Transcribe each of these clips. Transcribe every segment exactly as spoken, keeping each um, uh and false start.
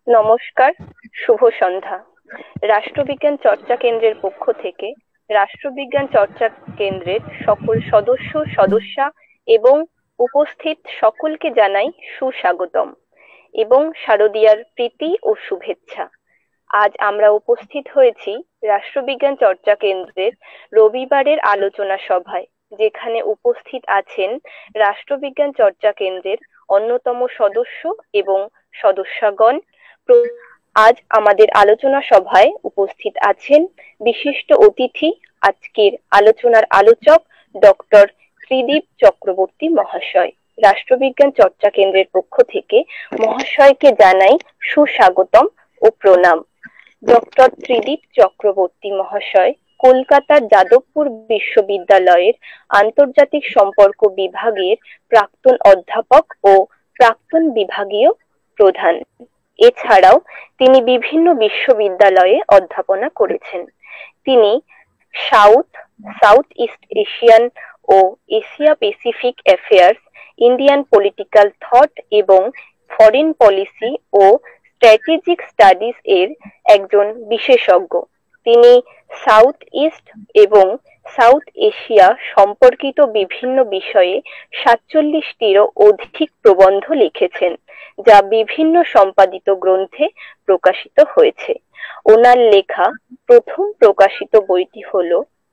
নমস্কার, শুভ সন্ধ্যা। রাষ্ট্রবিজ্ঞান চর্চা কেন্দ্রের পক্ষ থেকে রাষ্ট্রবিজ্ঞান চর্চা কেন্দ্রের সকল সদস্য সদস্যা এবং উপস্থিত সকলকে জানাই সুস্বাগতম এবং শারদীয়ার প্রীতি ও শুভেচ্ছা। আজ আমরা উপস্থিত হয়েছি রাষ্ট্রবিজ্ঞান চর্চা কেন্দ্রের রবিবারের আলোচনা সভায়, যেখানে উপস্থিত আছেন রাষ্ট্রবিজ্ঞান চর্চা কেন্দ্রের অন্যতম সদস্য এবং সদস্যগণ। আজ আমাদের আলোচনা সভায় উপস্থিত আছেন বিশিষ্ট অতিথি, আজকের আলোচনার আলোচক ডক্টর ত্রিদীপ চক্রবর্তী মহাশয়। রাষ্ট্রবিজ্ঞান চর্চা কেন্দ্রের পক্ষ থেকে মহাশয়কে জানাই সুস্বাগতম ও প্রণাম। ডক্টর ত্রিদীপ চক্রবর্তী মহাশয় কলকাতার যাদবপুর বিশ্ববিদ্যালয়ের আন্তর্জাতিক সম্পর্ক বিভাগের প্রাক্তন অধ্যাপক ও প্রাক্তন বিভাগীয় প্রধান। এছাড়াও তিনি বিভিন্ন বিশ্ববিদ্যালয়ে অধ্যাপনা করেছেন। তিনি সাউথ সাউথ ইস্ট এশিয়ান ও Asia Pacific affairs, Indian political thought এবং ফরেন পলিসি ও স্ট্র্যাটেজিক স্টাডিজ এর একজন বিশেষজ্ঞ। তিনি সাউথ ইস্ট এবং সাউথ এশিয়া সম্পর্কিত বিভিন্ন বিষয়ে সাতচল্লিশটিরও অধিক প্রবন্ধ লিখেছেন, যা বিভিন্ন সম্পাদিত গ্রন্থে প্রকাশিত হয়েছে। ওনার লেখা প্রথম প্রকাশিত বইটি হল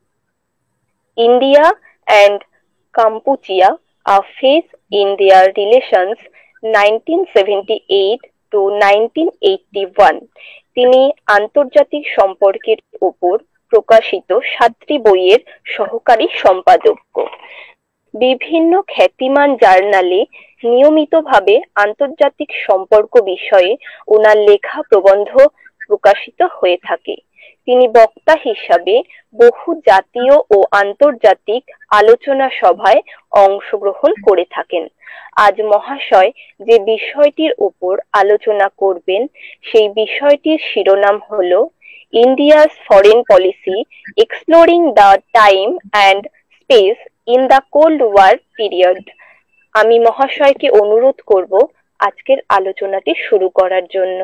India and Kampuchea, a phase in their relations nineteen seventy eight to nineteen eighty one. তিনি আন্তর্জাতিক সম্পর্কের উপর প্রকাশিত সাতটি বইয়ের সহকারী সম্পাদক। বিভিন্ন খ্যাতিমান জার্নালে নিয়মিতভাবে আন্তর্জাতিক সম্পর্ক বিষয়ে ওনার লেখা প্রবন্ধ প্রকাশিত হয়ে থাকে। তিনি বক্তা হিসাবে বহু জাতীয় ও আন্তর্জাতিক আলোচনা সভায় অংশগ্রহণ করে থাকেন। আজ মহাশয় যে বিষয়টির উপর আলোচনা করবেন, সেই বিষয়টির শিরোনাম হল India's foreign policy exploring the time and space in the cold war period. আমি মহাশয়কে অনুরোধ করব আজকের আলোচনাটি শুরু করার জন্য।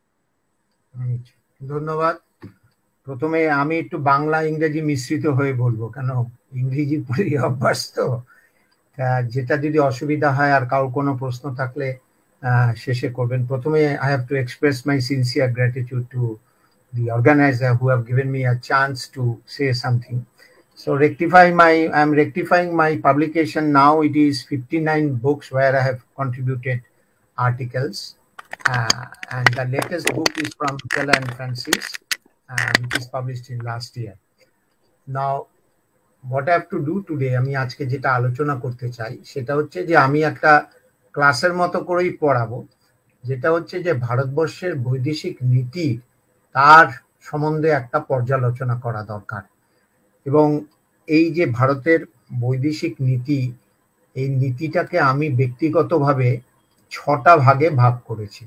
ধন্যবাদ। প্রথমে আমি একটু বাংলা ইংরেজি মিশ্রিত হয়ে বলবো, কেন ইংরেজি পড়ে অভ্যাস তো, যেটা যদি অসুবিধা হয় আর কারো কোনো প্রশ্ন থাকলে শেষে করবেন। প্রথমে I have to express my sincere gratitude to the organizer who have given me a chance to say something. So rectify my, I am rectifying my publication now. It is fifty-nine books where I have contributed articles. Uh, and the latest book is from Stella and Francis, uh, which is published in last year. Now, what I have to do today, আমি আজকে যেটা আলোচনা করতে চাই সেটা হচ্ছে যে আমি একটা ক্লাসের মতো করেই পড়াবো, যেটা হচ্ছে যে ভারতবর্ষের বৈদেশিক নীতি তার সম্বন্ধে একটা পর্যালোচনা করা দরকার। এবং এই যে ভারতের বৈদেশিক নীতি, এই নীতিটাকে আমি ব্যক্তিগতভাবে ছটা ভাগে ভাগ করেছি।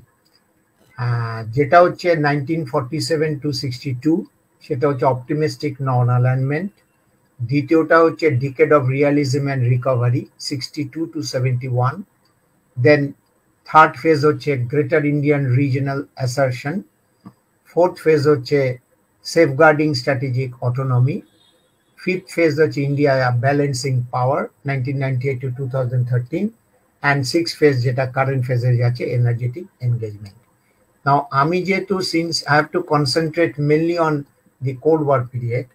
যেটা হচ্ছে nineteen forty seven to sixty two, সেটা হচ্ছে অপটিমিস্টিক নন অ্যালাইনমেন্ট। দ্বিতীয়টা হচ্ছে decade of realism and recovery, sixty two to seventy one. Then third phase হচ্ছে greater Indian regional assertion. Fourth phase হচ্ছে safeguarding strategic autonomy. Fifth phase হচ্ছে India balancing power, nineteen ninety eight to two thousand thirteen. And six phase যেটা current ফেজে যাচ্ছে, energetic engagement. Now আমি যেহেতু since I have two concentrate mainly on the cold war period,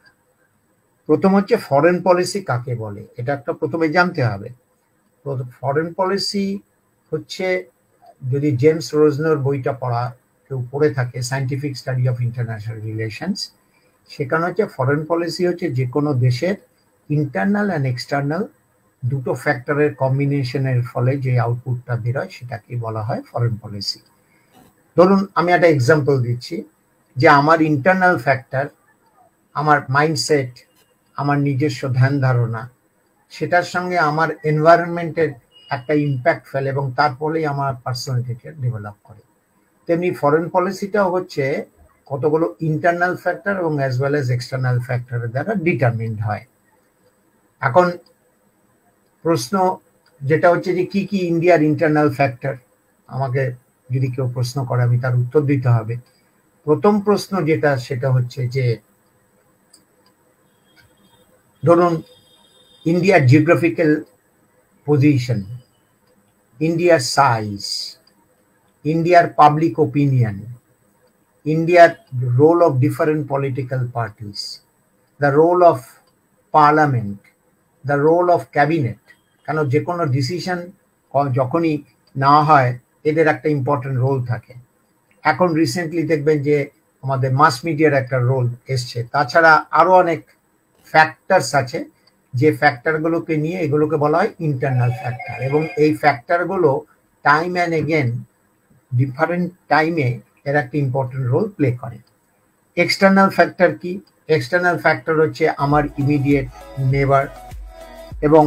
প্রথম হচ্ছে foreign policy কাকে বলে, এটা একটা প্রথমে জানতে হবে। ফরেন পলিসি হচ্ছে, যদি জেমস রোজনার বইটা পড়া কেউ পড়ে থাকে, scientific study of international relations, সেখানে হচ্ছে ফরেন পলিসি হচ্ছে যে কোনো দেশের ইন্টারনাল অ্যান্ড এক্সটার্নাল দুটো ফ্যাক্টরের কম্বিনেশনের ফলে যে আউটপুটটা বেরোয় সেটাকে বলা হয় ফরেন পলিসি। ধরুন আমি একটা এক্সাম্পল দিচ্ছি, যে আমার ইন্টারনাল ফ্যাক্টর, আমার মাইন্ডসেট, আমার নিজস্ব ধ্যান ধারণা, সেটার সঙ্গে আমার এনভায়রনমেন্টের একটা ইম্প্যাক্ট ফেলে এবং তার ফলেই আমার পার্সোনালিটিকে ডেভেলপ করে। তেমনি ফরেন পলিসিটাও হচ্ছে কতগুলো ইন্টারনাল ফ্যাক্টর এবং অ্যাজ ওয়েল এজ এক্সটার্নাল ফ্যাক্টরের দ্বারা ডিটারমিন্ড হয়। এখন প্রশ্ন যেটা হচ্ছে যে কি কি ইন্ডিয়ার ইন্টারনাল ফ্যাক্টর, আমাকে যদি কেউ প্রশ্ন করে আমি তার উত্তর দিতে হবে। প্রথম প্রশ্ন যেটা সেটা হচ্ছে যে ধরুন ইন্ডিয়ার জিওগ্রাফিক্যাল পজিশন, ইন্ডিয়ার সাইজ, ইন্ডিয়ার public opinion, India's role of different political parties, the role of parliament, the role of cabinet, কেন যে কোনো ডিসিশন যখনই নেওয়া হয় এদের একটা ইম্পর্টেন্ট রোল থাকে। এখন রিসেন্টলি দেখবেন যে আমাদের মাস মিডিয়ার একটা রোল এসছে, তাছাড়া আরো অনেক ফ্যাক্টরস আছে যে ফ্যাক্টরগুলোকে নিয়ে এগুলোকে বলা হয় ইন্টারনাল ফ্যাক্টর, এবং এই ফ্যাক্টরগুলো টাইম অ্যান্ড এগেন ডিফারেন্ট টাইমে এর একটা ইম্পর্টেন্ট রোল প্লে করে। এক্সটার্নাল ফ্যাক্টর কি? এক্সটার্নাল ফ্যাক্টর হচ্ছে আমার ইমিডিয়েট নেবার এবং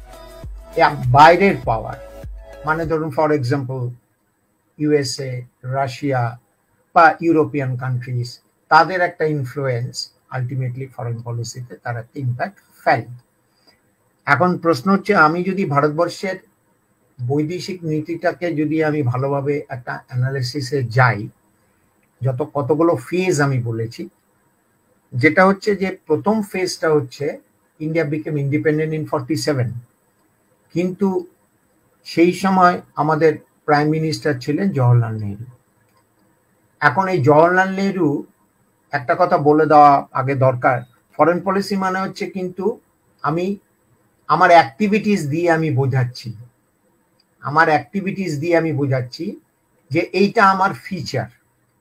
বাইরের পাওয়ার, মানে ধরুন ফর এক্সাম্পল ইউএসএ, রাশিয়া বা ইউরোপিয়ান কান্ট্রিজ, তাদের একটা ইনফ্লুয়েন্স আলটিমেটলি ফরেন পলিসিতে তার একটা ইম্প্যাক্ট ফেলে। এখন প্রশ্ন হচ্ছে আমি যদি ভারতবর্ষের বৈদেশিক নীতিটাকে যদি আমি ভালোভাবে একটা অ্যানালিসিসে যাই, যত কতগুলো ফেজ আমি বলেছি, যেটা হচ্ছে যে প্রথম ফেজটা হচ্ছে India became independent in forty seven, কিন্তু সেই সময় আমাদের প্রাইম মিনিস্টার ছিলেন জওহরলাল নেহরু। এখন এই জওহরলাল নেহরু একটা কথা বলে দেওয়া আগে দরকার, ফরেন পলিসি মানে হচ্ছে কিন্তু আমি আমার অ্যাক্টিভিটিস দিয়ে আমি বোঝাচ্ছি আমার অ্যাক্টিভিটিস দিয়ে আমি বোঝাচ্ছি যে এইটা আমার ফিচার।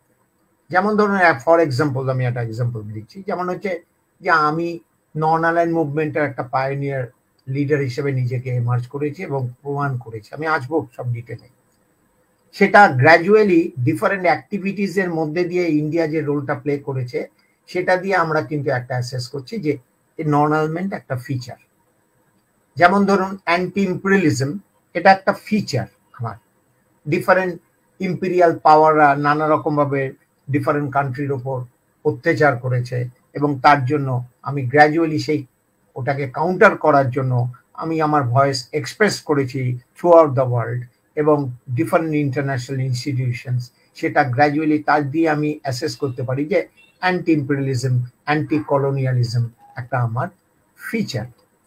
যেমন ধরুন ফর এক্সাম্পল আমি একটা এক্সাম্পল দিচ্ছি, যেমন হচ্ছে যে আমি নন অ্যালাইন মুভমেন্টের একটা পায়োনিয়ার লিডার হিসেবে নিজেকে এমার্জ করেছি এবং প্রমাণ করেছি, আমি আসবো সব ডিটেলে। সেটা গ্র্যাজুয়ালি ডিফারেন্ট অ্যাক্টিভিটিস এর মধ্যে দিয়ে ইন্ডিয়া যে রোলটা প্লে করেছে সেটা দিয়ে আমরা কিন্তু একটা অ্যাসেস করছি যে নন অ্যালাইনমেন্ট একটা ফিচার। যেমন ধরুন অ্যান্টি ইম্পেরিয়ালিজম, এটা একটা ফিচার আমার। ডিফারেন্ট ইম্পেরিয়াল পাওয়াররা নানা রকম ভাবে ডিফারেন্ট কান্ট্রির ওপর অত্যাচার করেছে এবং তার জন্য আমি গ্র্যাজুয়ালি সেই ওটাকে কাউন্টার করার জন্য আমি আমার ভয়েস এক্সপ্রেস করেছি থ্রু আউট দ্য ওয়ার্ল্ড এবং ডিফারেন্ট ইন্টারন্যাশনাল ইনস্টিটিউশনস, সেটা গ্র্যাজুয়ালি তার দিয়ে আমি অ্যাসেস করতে পারি যে অ্যান্টি ইম্পেরিয়ালিজম, অ্যান্টি কলোনিয়ালিজম একটা আমার ফিচার।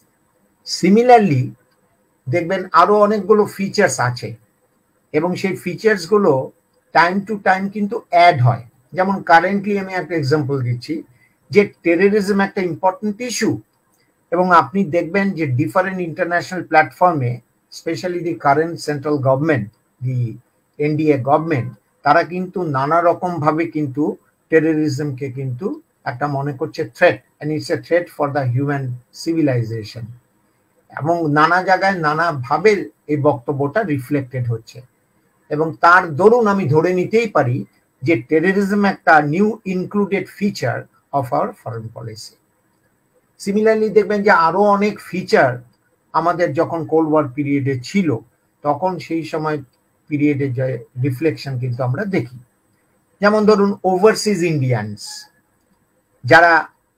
সিমিলারলি দেখবেন আরো অনেকগুলো ফিচার্স আছে এবং সেই ফিচার্স গুলো টাইম টু টাইম কিন্তু অ্যাড হয়। যেমন কারেন্টলি আমি একটা এক্সাম্পল দিচ্ছি যে টেররিজম একটা ইম্পর্টেন্ট ইস্যু, এবং আপনি দেখবেন যে ডিফারেন্ট ইন্টারন্যাশনাল প্ল্যাটফর্মে specially the current central government, the NDA government, তারা কিন্তু নানা রকম ভাবে কিন্তু টেররিজমকে কিন্তু একটা মনে করছে threat, and it's a threat for the human civilization, এবং নানা জায়গায় নানা ভাবে এই বক্তব্যটা রিফ্লেক্টেড হচ্ছে। এবং তার দরুন আমি ধরে নিতেই পারি যে টেররিজম একটা new included feature of our foreign policy. Similarly দেখবেন যে আরো অনেক ফিচার আমাদের যখন কোল্ড ওয়ার পিরিয়ডে ছিল তখন সেই সময় পিরিয়ডে যে রিফ্লেকশন কিন্তু আমরা দেখি। যেমন ধরুন ওভারসিজ ইন্ডিয়ানস, যারা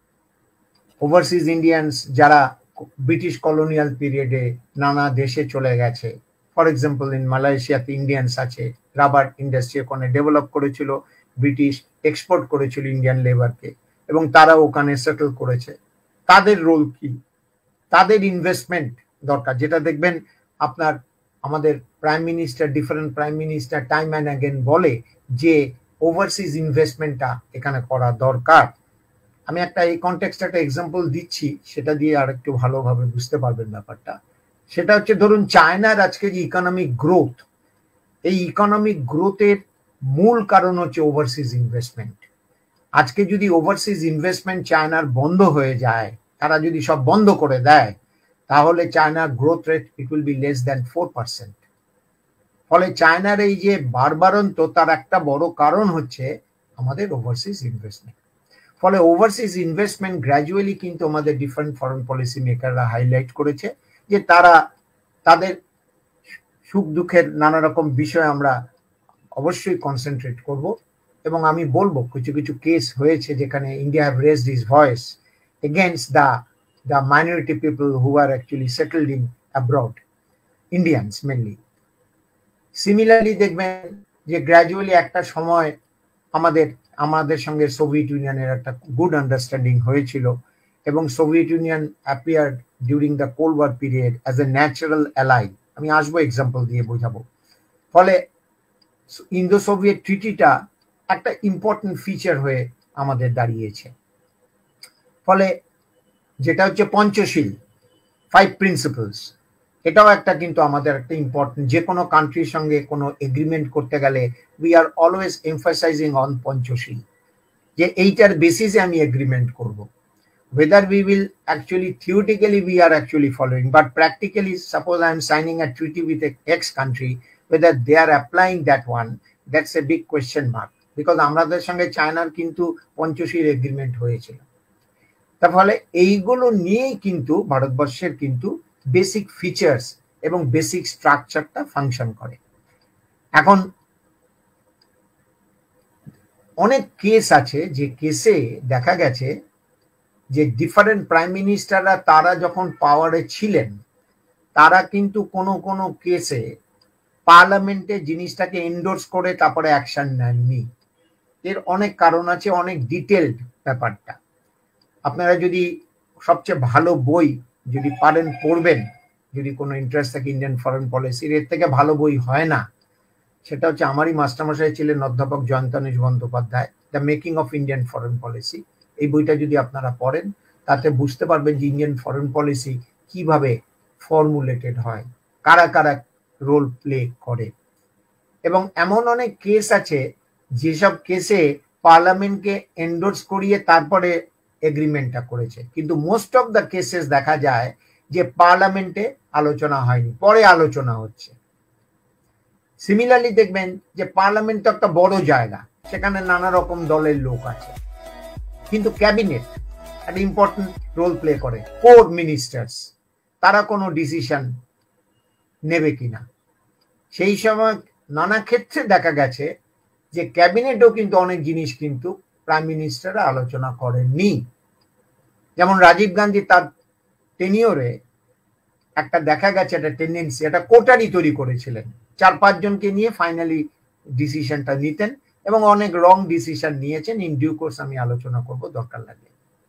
ওভারসিজ ইন্ডিয়ানস যারা ব্রিটিশ কলোনিয়াল পিরিয়ডে নানা দেশে চলে গেছে, ফর এক্সাম্পল ইন মালয়েশিয়াতে ইন্ডিয়ানস আছে, রাবার ইন্ডাস্ট্রি ওখানে ডেভেলপ করেছিল, ব্রিটিশ এক্সপোর্ট করেছিল ইন্ডিয়ান লেবারকে এবং তারা ওখানে সেটেল করেছে। তাদের রোল কি? তাদের ইনভেস্টমেন্ট দরকার, যেটা দেখবেন আপনার আমাদের prime minister, different prime minister time and again বলে যে ওভারসিজ ইনভেস্টমেন্টটা এখানে করা দরকার। আমি একটা এই কনটেক্সটে একটা এক্সাম্পল দিচ্ছি, সেটা দিয়ে আর একটু ভালোভাবে বুঝতে পারবেন ব্যাপারটা। সেটা হচ্ছে ধরুন চায়নার আজকে যে ইকোনমিক গ্রোথ, এই ইকোনমিক গ্রোথের মূল কারণ হচ্ছে ওভারসিজ ইনভেস্টমেন্ট। আজকে যদি ওভারসিজ ইনভেস্টমেন্ট চায়নার বন্ধ হয়ে যায়, তারা যদি সব বন্ধ করে দেয়, তাহলে চায়নার growth rate it will be less than four percent. ফলে চায়নার এই যে বারবারন্ত, তার একটা বড় কারণ হচ্ছে আমাদের ওভারসিজ ইনভেস্টমেন্ট। ফলে ওভারসিজ ইনভেস্টমেন্ট গ্র্যাজুয়ালি কিন্তু আমাদের ডিফারেন্ট ফরেন পলিসি মেকাররা হাইলাইট করেছে যে তারা তাদের সুখ দুঃখের নানা রকম বিষয় আমরা অবশ্যই কনসেন্ট্রেট করব। এবং আমি বলবো কিছু কিছু কেস হয়েছে যেখানে India have raised his voice against the the minority people who are actually settled in abroad, Indians mainly. Similarly দেখবেন যে গ্র্যাজুয়ালি একটা সময় আমাদের আমাদের সঙ্গে সোভিয়েত ইউনিয়নের একটা গুড আন্ডারস্ট্যান্ডিং হয়েছিল এবং Soviet Union appeared during the cold war period as a natural ally. আমি আসবো এক্সাম্পল দিয়ে বোঝাবো। ফলে ইন্দো সোভিয়েত ট্রিটিটা একটা ইম্পর্টেন্ট ফিচার হয়ে আমাদের দাঁড়িয়েছে। ফলে যেটা হচ্ছে পঞ্চশীল, ফাইভ প্রিন্সিপলস, এটাও একটা কিন্তু আমাদের একটা ইম্পর্টেন্ট, যে কোনো কান্ট্রির সঙ্গে কোনো এগ্রিমেন্ট করতে গেলে we are always emphasising on Panchsheel, যে এইটার বেসিসে আমি এগ্রিমেন্ট করব। whether we will actually theoretically we are actually following, but practically suppose I am signing a treaty with a X country, whether they are applying that one, that's a big question mark, because আমাদের সঙ্গে চায়নার কিন্তু Panchsheel agreement হয়েছিল। তার ফলে এইগুলো নিয়েই কিন্তু ভারতবর্ষের কিন্তু বেসিক ফিচার্স এবং বেসিক স্ট্রাকচারটা ফাংশন করে। এখন অনেক কেস আছে যে কেসে দেখা গেছে যে ডিফারেন্ট প্রাইম মিনিস্টাররা তারা যখন পাওয়ারে ছিলেন তারা কিন্তু কোনো কোনো কেসে পার্লামেন্টে জিনিসটাকে এন্ডোর্স করে তারপরে অ্যাকশন নেননি। এর অনেক কারণ আছে, অনেক ডিটেলড ব্যাপারটা। আপনারা যদি সবচেয়ে ভালো বই যদি পারেন পড়বেন, যদি কোনো ইন্টারেস্ট থাকে ইন্ডিয়ান ফরেন পলিসির, এর থেকে ভালো বই হয় না। সেটা হচ্ছে আমারই মাস্টারমশাই ছিলেন অধ্যাপক Jayantanuja Bandyopadhyay, the making of Indian foreign policy. এই বইটা যদি আপনারা পড়েন তাতে বুঝতে পারবেন যে ইন্ডিয়ান ফরেন পলিসি কিভাবে ফর্মুলেটেড হয়, কারা কারা রোল প্লে করে। এবং এমন অনেক কেস আছে যেসব কেসে পার্লামেন্টকে এন্ডোর্স করিয়ে তারপরে এগ্রিমেন্টটা করেছে, কিন্তু মোস্ট অফ দ্য কেসেস দেখা যায় যে পার্লামেন্টে আলোচনা হয়নি, পরে আলোচনা হচ্ছে। সিমিলারলি দেখবেন যে পার্লামেন্ট তো একটা বড় জায়গা, সেখানে নানা রকম দলের লোক আছে, কিন্তু ক্যাবিনেট একটা ইম্পর্টেন্ট রোল প্লে করে। কোর মিনিস্টার্স তারা কোনো ডিসিশন নেবে কিনা, সেই সময় নানা ক্ষেত্রে দেখা গেছে যে ক্যাবিনেটও কিন্তু অনেক জিনিস কিন্তু প্রাইম মিনিস্টাররা আলোচনা করেননি। যেমন রাজীব গান্ধী তার টেনিওরে একটা দেখা গেছে একটা টেন্ডেন্সি, একটা কোটারি তৈরি করেছিলেন, চার পাঁচজনকে নিয়ে ফাইনালি ডিসিশনটা নিতেন এবং অনেক রং ডিসিশন নিয়েছেন। ইন ডিউ কোর্স আমি আলোচনা করব দরকার লাগে।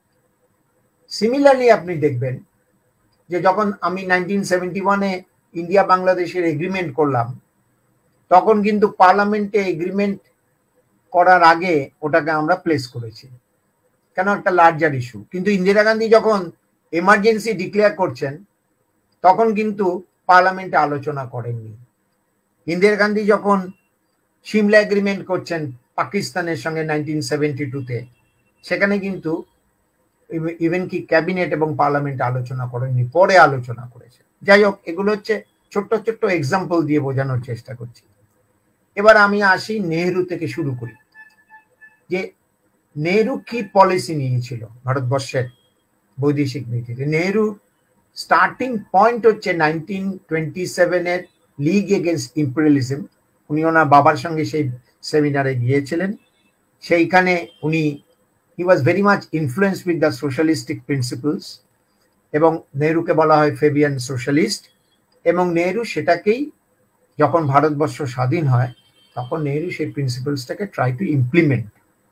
সিমিলারলি আপনি দেখবেন যে যখন আমি নাইনটিন সেভেন্টি ওয়ানে ইন্ডিয়া বাংলাদেশের এগ্রিমেন্ট করলাম, তখন কিন্তু পার্লামেন্টে এগ্রিমেন্ট করার আগে ওটাকে আমরা প্লেস করেছি, কেন একটা লার্জার ইস্যু। কিন্তু ইন্দিরা গান্ধী যখন এমার্জেন্সি ডিক্লেয়ার করছেন তখন কিন্তু পার্লামেন্টে আলোচনা করেননি। ইন্দিরা গান্ধী যখন সিমলা এগ্রিমেন্ট করছেন পাকিস্তানের সঙ্গে নাইনটিন সেভেন্টি টুতে, সেখানে কিন্তু ইভেন কি ক্যাবিনেট এবং পার্লামেন্ট আলোচনা করেননি, পরে আলোচনা করেছে। যাই হোক, এগুলো হচ্ছে ছোট্ট ছোট্ট এক্সাম্পল দিয়ে বোঝানোর চেষ্টা করছি। এবার আমি আসি নেহেরু থেকে শুরু করি, যে নেহেরু কি পলিসি নিয়েছিল ভারতবর্ষের বৈদেশিক নীতিতে। নেহেরু স্টার্টিং পয়েন্ট হচ্ছে নাইনটিন টোয়েন্টি সেভেনের লিগ এগেনস্ট ইম্পেরিয়ালিজম। উনি ওনার বাবার সঙ্গে সেই সেমিনারে গিয়েছিলেন, সেইখানে উনি he was very much influence with the socialistic principles, এবং নেহেরুকে বলা হয় ফেবিয়ান সোশ্যালিস্ট। এবং নেহেরু সেটাকেই, যখন ভারতবর্ষ স্বাধীন হয় তখন নেহেরু সেই প্রিন্সিপলসটাকে ট্রাই টু ইমপ্লিমেন্ট।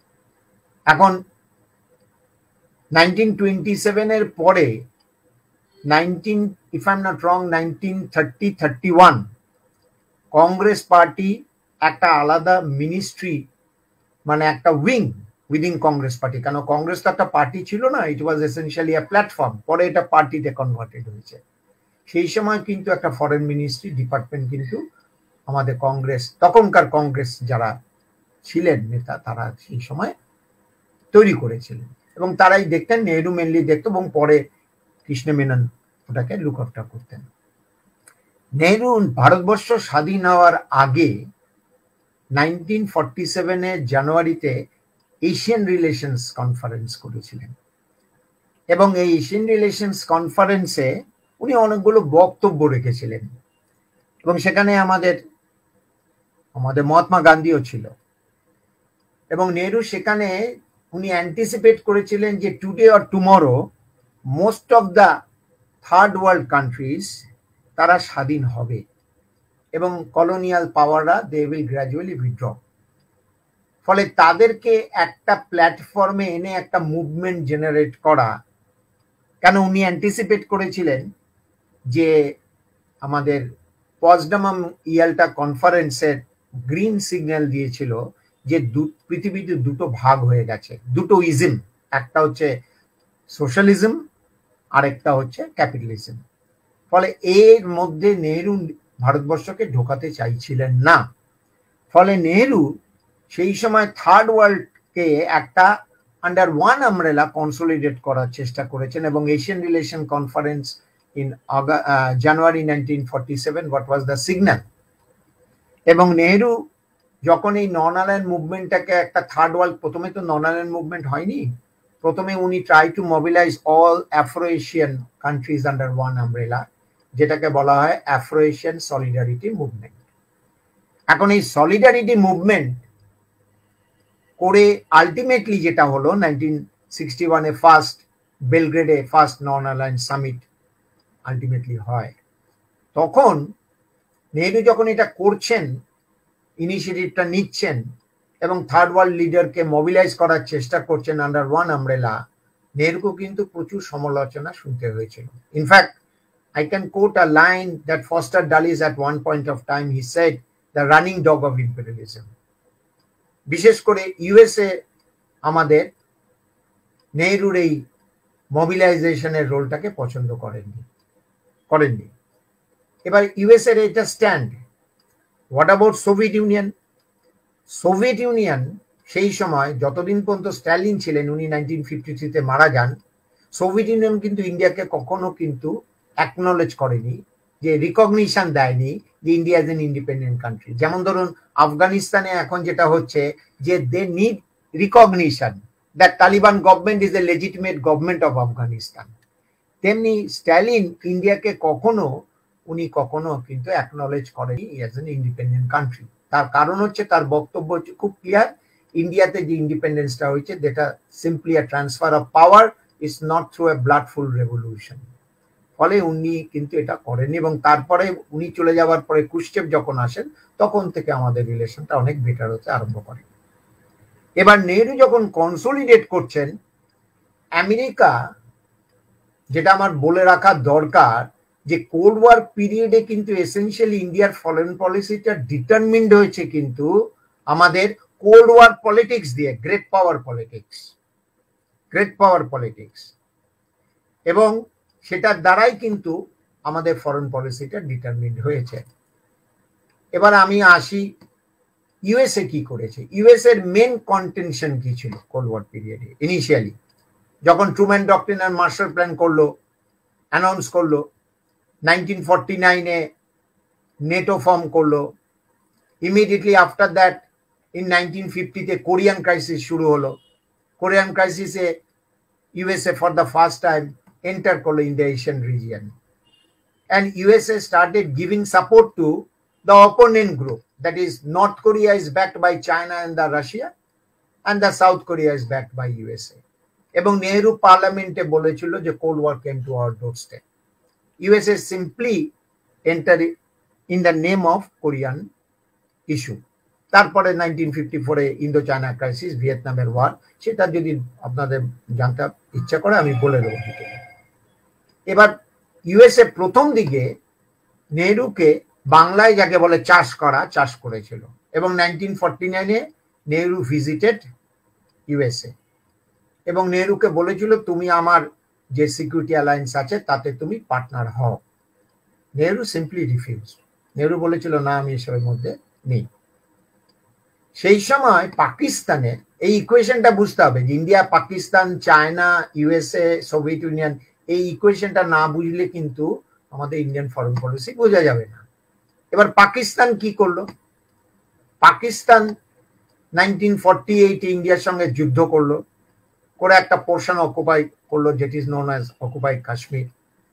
এখন নাইনটিন টোয়েন্টি সেভেনের পরে nineteen if I am not wrong nineteen thirty thirty one Congress party একটা আলাদা মিনিস্ট্রি, মানে একটা উইং উইদিন কংগ্রেস পার্টি, কেন কংগ্রেস তো একটা পার্টি ছিল না, ইট ওয়াজ এসেনশিয়ালি আ প্ল্যাটফর্ম, পরে এটা পার্টিতে কনভার্টেড হয়েছে। সেই সময় কিন্তু একটা ফরেন মিনিস্ট্রি ডিপার্টমেন্ট কিন্তু আমাদের কংগ্রেস, তখনকার কংগ্রেস যারা ছিলেন নেতা, তারা সেই সময় তৈরি করেছিলেন এবং তারাই দেখতেন, নেহেরু মেনলি দেখতো এবং পরে কৃষ্ণ মেনন ওটাকে লুক আফটার করতেন। নেহেরু ভারতবর্ষ স্বাধীন হওয়ার আগে নাইনটিন ফর্টি সেভেনের জানুয়ারিতে এশিয়ান রিলেশনস কনফারেন্স করেছিলেন এবং এই এশিয়ান রিলেশনস কনফারেন্সে উনি অনেকগুলো বক্তব্য রেখেছিলেন এবং সেখানে আমাদের আমাদের মহাত্মা গান্ধীও ছিল। এবং নেহেরু সেখানে উনি অ্যান্টিসিপেট করেছিলেন যে today or tomorrow most of the third world countries তারা স্বাধীন হবে, এবং কলোনিয়াল পাওয়াররা দে উইল গ্র্যাজুয়ালি উইথড্র। ফলে তাদেরকে একটা প্ল্যাটফর্মে এনে একটা মুভমেন্ট জেনারেট করা, কেন উনি অ্যান্টিসিপেট করেছিলেন যে আমাদের পজডামাম ইয়াল্টা কনফারেন্সের গ্রিন সিগন্যাল দিয়েছিল যে পৃথিবীতে দুটো ভাগ হয়ে গেছে, দুটো ইজম, একটা হচ্ছে সোশ্যালিজম আর একটা হচ্ছে ক্যাপিটালিজম। ফলে এর মধ্যে নেহেরু ভারতবর্ষকে ঢোকাতে চাইছিলেন না। ফলে নেহেরু সেই সময় থার্ড ওয়ার্ল্ডকে একটা আন্ডার ওয়ান আমব্রেলা কনসোলিডেট করার চেষ্টা করেছেন এবং Asian relation conference in January nineteen forty seven what was the signal. এবং নেহেরু যখন এই নন অ্যালায়েন্স মুভমেন্টটাকে একটা থার্ড ওয়ার্ল্ড, প্রথমে তো নন অ্যালায়েন্স মুভমেন্ট হয়নি, প্রথমে উনি try to mobilise all Afro Asian countries under one umbrella, যেটাকে বলা হয় আফ্রো এশিয়ান সলিডারিটি মুভমেন্ট। এখন এই সলিডারিটি মুভমেন্ট করে আলটিমেটলি যেটা হলো নাইনটিন সিক্সটি ওয়ানে ফার্স্ট বেলগ্রেডে first non alliance summit ultimately হয়। তখন নেহেরু যখন এটা করছেন, ইনিশিয়েটিভটা নিচ্ছেন এবং থার্ড ওয়ার্ল্ড লিডারকে মোবিলাইজ করার চেষ্টা করছেন আন্ডার ওয়ান আমব্রেলা, নেহেরুকে কিন্তু প্রচুর সমালোচনা শুনতে হয়েছিল। In fact I can quote a line that Foster Dulles at one point of time he said, the running dog of imperialism. বিশেষ করে ইউএসএ আমাদের নেহেরুর এই মোবিলাইজেশনের রোলটাকে পছন্দ করেননি করেননি এবার ইউএসএর এটা stand. What about Soviet Union? Soviet Union সেই সময় যতদিন পর্যন্ত স্ট্যালিন ছিলেন, উনি নাইনটিন ফিফটি থ্রিতে মারা যান, সোভিয়েত ইউনিয়ন কিন্তু ইন্ডিয়াকে কখনো কিন্তু অ্যাকনোলেজ করেনি, যে রিকগনিশন দেয়নি যে India is an independent country. যেমন ধরুন আফগানিস্তানে এখন যেটা হচ্ছে যে they need recognition that Taliban government is a legitimate government of Afghanistan, তেমনি স্ট্যালিন ইন্ডিয়াকে কখনো উনি কখনো কিন্তু অ্যাকনোলেজ করেনি অ্যাজ এন ইন্ডিপেন্ডেন্ট কান্ট্রি। তার কারণ হচ্ছে, তার বক্তব্য হচ্ছে খুব ক্লিয়ার, ইন্ডিয়াতে যে ইন্ডিপেন্ডেন্সটা হয়েছে যেটা simply a transfer of power, is not through a bloodful revolution. ফলে উনি কিন্তু এটা করেননি এবং তারপরে উনি চলে যাওয়ার পরে ক্রুশ্চেভ যখন আসেন তখন থেকে আমাদের রিলেশনটা অনেক বেটার হতে আরম্ভ করে। এবার নেহেরু যখন কনসোলিডেট করছেন, আমেরিকা, যেটা আমার বলে রাখা দরকার যে কোল্ড ওয়ার পিরিয়ডে কিন্তু এসেনশিয়ালি ইন্ডিয়ার ফরেন পলিসিটা ডিটারমিন্ড হয়েছে কিন্তু আমাদের কোল্ড ওয়ার পলিটিক্স দিয়ে, great power politics great power politics এবং সেটার দ্বারাই কিন্তু আমাদের ফরেন পলিসিটা ডিটারমিন্ড হয়েছে। এবার আমি আসি ইউএসএ কি করেছে। ইউএস এর মেন কন্টেনশন কি ছিল কোল্ড ওয়ার পিরিয়ডে? ইনিশিয়ালি যখন ট্রুম্যান ডক্ট্রিন আর মার্শাল প্ল্যান করলো, অ্যানাউন্স করলো, নাইনটিন ফর্টি নাইনে নেটো ফর্ম করলো, immediately after that in nineteen ফিফটিতে কোরিয়ান ক্রাইসিস শুরু হলো। কোরিয়ান ক্রাইসিসে USA for the first time enter করলো in the Asian region, and U S A started giving support to the opponent group, that is North Korea is backed by China and the Russia and the South Korea is backed by U S A. এবং নেহেরু পার্লামেন্টে বলেছিল যে cold war came to our doorstep. U S A simply entered in the name of Korean issue. তারপরে nineteen fifty ফোরে Indo China crisis, ভিয়েতনামের war, সেটা যদি আপনাদের জানতে ইচ্ছা করে আমি বলে দেবো। এবার ইউএসএ প্রথম দিকে নেহেরুকে বাংলায় যাকে বলে চাষ করা, চাষ করেছিল এবং নাইনটিন ফর্টি নাইনে নেহেরু ভিজিটেড ইউএসএ এবং নেহেরুকে বলেছিল তুমি আমার যে সিকিউরিটি অ্যালায়েন্স আছে তাতে তুমি পার্টনার হও। Nehru simply refuse. নেহেরু বলেছিল না, আমি এসবের মধ্যে নেই। সেই সময় পাকিস্তানের এই ইকুয়েশনটা বুঝতে হবে যে India, Pakistan, China, USA, Soviet Union, এই ইকুয়েশনটা না বুঝলে কিন্তু আমাদের ইন্ডিয়ান ফরেন পলিসি বোঝা যাবে না। এবার পাকিস্তান কি করলো? পাকিস্তান নাইনটিন ফর্টি এইটে ইন্ডিয়ার সঙ্গে যুদ্ধ করলো, করে একটা পোর্শন অকুপাই করলো that is known as occupied Kashmir.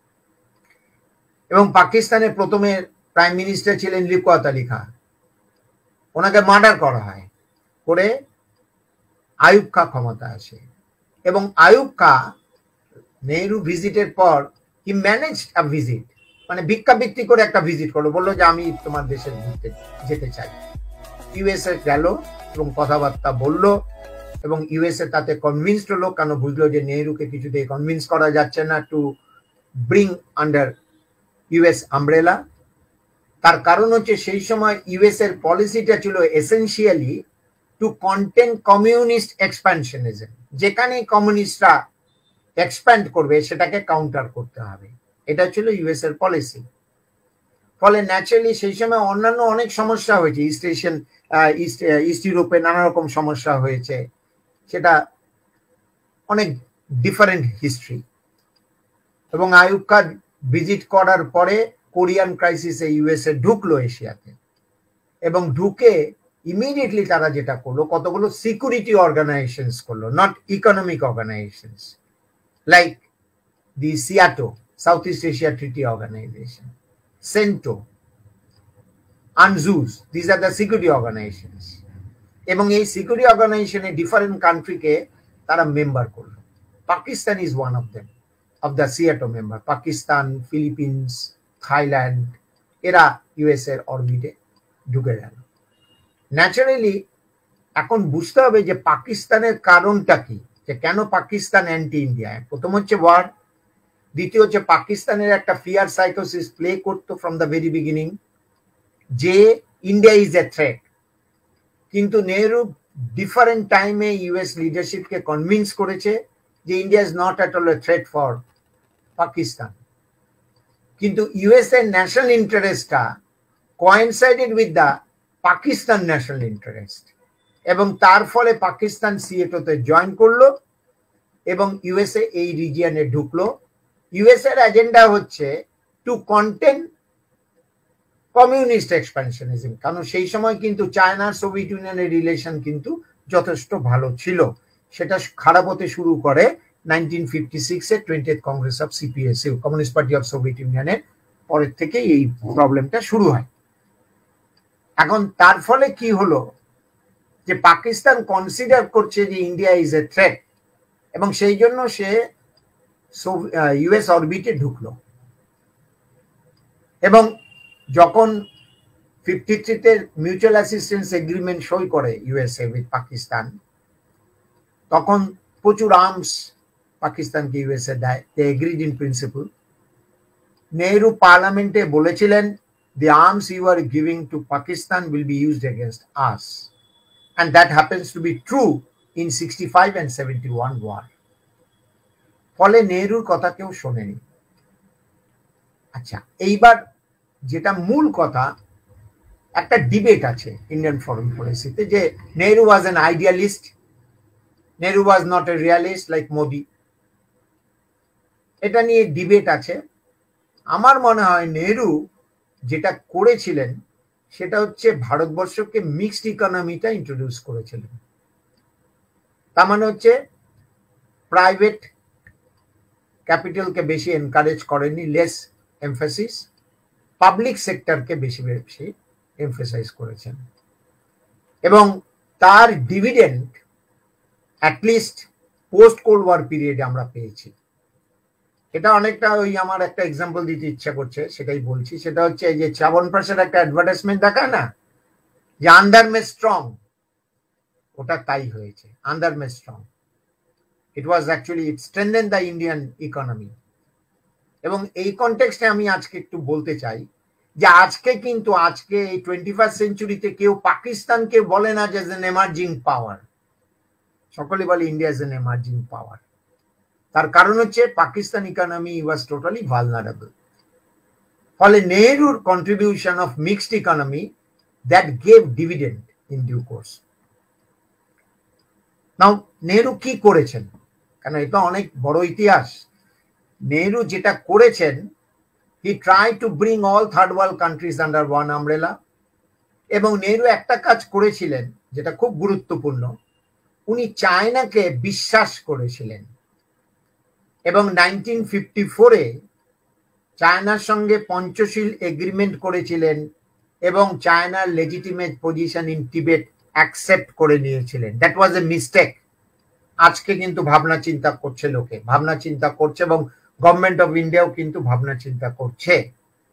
এবং পাকিস্তানের প্রথমে প্রাইম মিনিস্টার ছিলেন লিয়াকত আলী খান, ওনাকে মার্ডার করা হয়, করে আইয়ুব খা ক্ষমতা আসে এবং আইয়ুব খা নেহেরু ভিজিটের পর হি ম্যানেজড আ ভিজিট মানে ভিক্ষাবৃত্তি করে একটা ভিজিট করলো, বললো যে আমি তোমার দেশে ঘুরতে যেতে চাই। ইউএসএ গেল এবং কথাবার্তা বললো এবং ইউএসএ তাতে কনভিন্সড হলো, কেন বুঝলো যে নেহরুকে কিছুতেই কনভিন্স করা যাচ্ছে না to bring under US umbrella. তার কারণ হচ্ছে সেই সময় ইউএস এর পলিসিটা ছিল essentially to contain communist expansionism, যেখানে কমিউনিস্টরা এক্সপ্যান্ড করবে সেটাকে কাউন্টার করতে হবে, এটা ছিল ইউএস এর পলিসি। ফলে ন্যাচারালি সেই সময় অন্যান্য অনেক সমস্যা হয়েছে, ইস্ট এশিয়ান ইস্ট ইস্ট ইউরোপে নানা রকম সমস্যা হয়েছে, সেটা অনেক ডিফারেন্ট হিস্ট্রি। এবং আইয়ুব খান ভিজিট করার পরে কোরিয়ান ক্রাইসিসে ইউএসএ ঢুকলো এশিয়াতে, এবং ঢুকে ইমিডিয়েটলি তারা যেটা করলো কতগুলো সিকিউরিটি অর্গানাইজেশনস করলো, not economic organisations, like the SEATO, south east Asia treaty organisation, CENTO, ANZUS, this are the security organisations. এবং এই সিকিউরিটি অর্গানাইজেশনে ডিফারেন্ট কান্ট্রিকে তারা মেম্বার করলো। Pakistan is one of them, of the SEATO member. Pakistan, Philippines, Thailand, এরা US এর অরবিটে ঢুকে গেল। ন্যাচারালি এখন বুঝতে হবে যে পাকিস্তানের কারণটা কি, যে কেন পাকিস্তান অ্যান্টি ইন্ডিয়া। প্রথম হচ্ছে ওয়ার, দ্বিতীয় হচ্ছে পাকিস্তানের একটা ফিয়ার সাইকোসিস প্লে করতো ফ্রম দ্য ভেরি বিগিনিং যে ইন্ডিয়া ইজ এ থ্রেট। কিন্তু নেহরু ডিফারেন্ট টাইমে ইউএস লিডারশিপকে কনভিন্স করেছে যে India is not at all a threat for Pakistan. কিন্তু ইউএস এর ন্যাশনাল ইন্টারেস্টটা coincided with the Pakistan national interest, এবং তার ফলে পাকিস্তান সিয়েটোতে জয়েন করলো এবং ইউএসএ এই রিজিয়নে ঢুকলো। ইউএস এর এজেন্ডা হচ্ছে টু কন্টেন কমিউনিস্ট এক্সপ্যানশনিজম, কারণ সেই সময় কিন্তু চায়না সোভিয়েত ইউনিয়নের রিলেশন কিন্তু যথেষ্ট ভালো ছিল। সেটা খারাপ হতে শুরু করে নাইনটিন ফিফটি সিক্স এর twentieth congress of CPSU, communist party of Soviet ইউনিয়নের পরের থেকে এই প্রবলেমটা শুরু হয়। এখন তার ফলে কি হলো যে পাকিস্তান কনসিডার করছে যে ইন্ডিয়া ইজ এ থ্রেট, এবং সেই জন্য সে ইউএস অরবিটে ঢুকলো। এবং যখন ফিফটি থ্রিতে মিউচুয়াল অ্যাসিস্ট্যান্স এগ্রিমেন্ট সই করে ইউএসএ উইথ পাকিস্তান, তখন প্রচুর আর্মস পাকিস্তানকে ইউএসএ দেয়। They agreed in principle. Nehru পার্লামেন্টে বলেছিলেন the arms you are giving to Pakistan will be used against us, and that happens to be true in sixty-five and seventy-one war. ফলে নেহরুর কথা কেউ শোনেনি। আচ্ছা, এইবার যেটা মূল কথা, একটা ডিবেট আছে ইন্ডিয়ান ফরেন পলিসিতে যে Nehru was an idealist, Nehru was not a realist like Modi. এটা নিয়ে ডিবেট আছে। আমার মনে হয় নেহরু যেটা করেছিলেন সেটা হচ্ছে ভারতবর্ষকে মিক্সড ইকোনমিটা ইন্ট্রোডিউস করেছিলেন। তার মানে হচ্ছে প্রাইভেট ক্যাপিটালকে বেশি এনকারেজ করেননি, লেস এমফাসিস, পাবলিক সেক্টরকে বেশি বেশি এমফাসাইজ করেছেন, এবং তার dividend at least post cold war পিরিয়ডে আমরা পেয়েছি। এটা অনেকটা ওই আমার একটা এক্সাম্পল দিতে ইচ্ছা করছে, সেটাই বলছি। সেটা হচ্ছে এই যে চ্যবনপ্রাশের একটা অ্যাডভার্টাইজমেন্ট দেখায় না যে আন্ডার মে স্ট্রং, ওটা তাই হয়েছে, under may strong. It was actually it strengthen the Indian economy. এবং এই কনটেক্সটে আমি আজকে একটু বলতে চাই যে আজকে কিন্তু আজকে এই টোয়েন্টি ফার্স্ট সেঞ্চুরিতে কেউ পাকিস্তানকে বলে না যে এন এমার্জিং পাওয়ার, সকলে বলে India is an emerging power. তার কারণ হচ্ছে Pakistan economy was totally vulnerable. ফলে নেহরুর contribution of mixed economy that gave dividend in due course. Now Nehru কি করেছেন, কারণ এটা অনেক বড় ইতিহাস। নেহরু যেটা করেছেন, he try to bring all third world countries under one umbrella. এবং নেহরু একটা কাজ করেছিলেন যেটা খুব গুরুত্বপূর্ণ, উনি চায়নাকে বিশ্বাস করেছিলেন এবং নাইনটিন ফিফটি ফোরে চায়নার সঙ্গে পঞ্চশীল এগ্রিমেন্ট করেছিলেন এবং চায়নার legitimate position in Tibet accept করে নিয়েছিলেন। That was a mistake. আজকে কিন্তু ভাবনা চিন্তা করছে, লোকে ভাবনা চিন্তা করছে, এবং গভর্নমেন্ট অফ ইন্ডিয়াও কিন্তু ভাবনা চিন্তা করছে।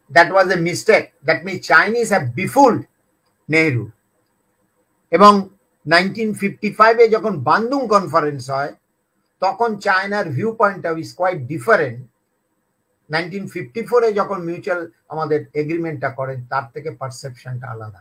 that was a mistake. That means Chinese have befooled Nehru. এবং নাইনটিন ফিফটি ফাইভ এ যখন বান্দুং কনফারেন্স হয় তখন চায়নার ভিউ পয়েন্টটা is quite different. Nineteen fifty four এ যখন মিউচুয়াল আমাদের এগ্রিমেন্টটা করেন তার থেকে পারসেপশনটা আলাদা।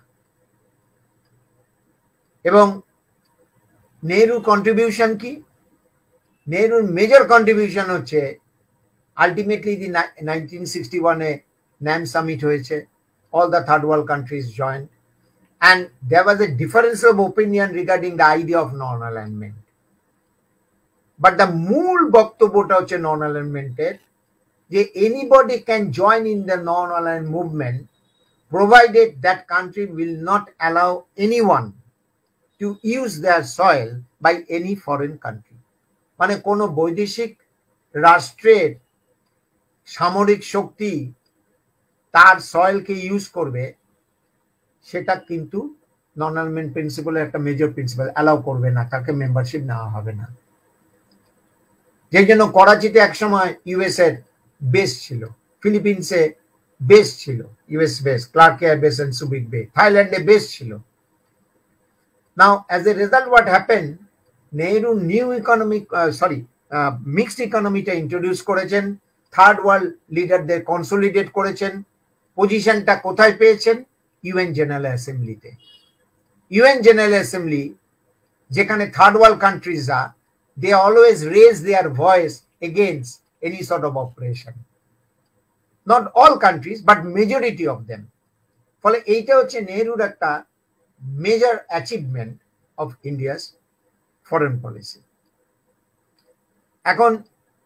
এবং নেহরুর কন্ট্রিবিউশন কি? নেহরুর মেজর কন্ট্রিবিউশন হচ্ছে ultimately the nineteen sixty one এ ন্যাম সামিট হয়েছে, all the third world countries joint, and there was a difference of opinion regarding the idea of non-alignment. But the মূল বক্তব্যটা হচ্ছে নন অ্যালাইনমেন্টের, যে anybody can join in the non-aligned movement provided that country will not allow anyone to use their soil by any foreign country. মানে কোনো বৈদেশিক রাষ্ট্রের সামরিক শক্তি তার সয়েলকে ইউজ করবে, সেটা কিন্তু নন অ্যালাইনমেন্ট প্রিন্সিপালের একটা মেজর প্রিন্সিপাল, অ্যালাউ করবে না, তাকে মেম্বারশিপ নেওয়া হবে না। যেই জন্য করাচিতে একসময় ইউএস এর বেস ছিল, ফিলিপিন্সে বেস ছিল US base, Clark air base and Subic Bay, থাইল্যান্ডে বেস ছিল। Now as a result what happen, Nehru new economic sorry mixed ইকোনমিটা ইন্ট্রোডিউস করেছেন, থার্ড ওয়ার্ল্ড লিডারদের কনসোলিডেট করেছেন। পজিশনটা কোথায় পেয়েছেন? ইউএন জেনারেল অ্যাসেম্বলিতে। ইউএন জেনারেল অ্যাসেম্বলি যেখানে থার্ড ওয়ার্ল্ড কান্ট্রিজরা they always raise their voice against any sort of operation, not all countries but majority of them. ফলে এইটা হচ্ছে নেহরুর একটা major achievement of India's foreign policy. এখন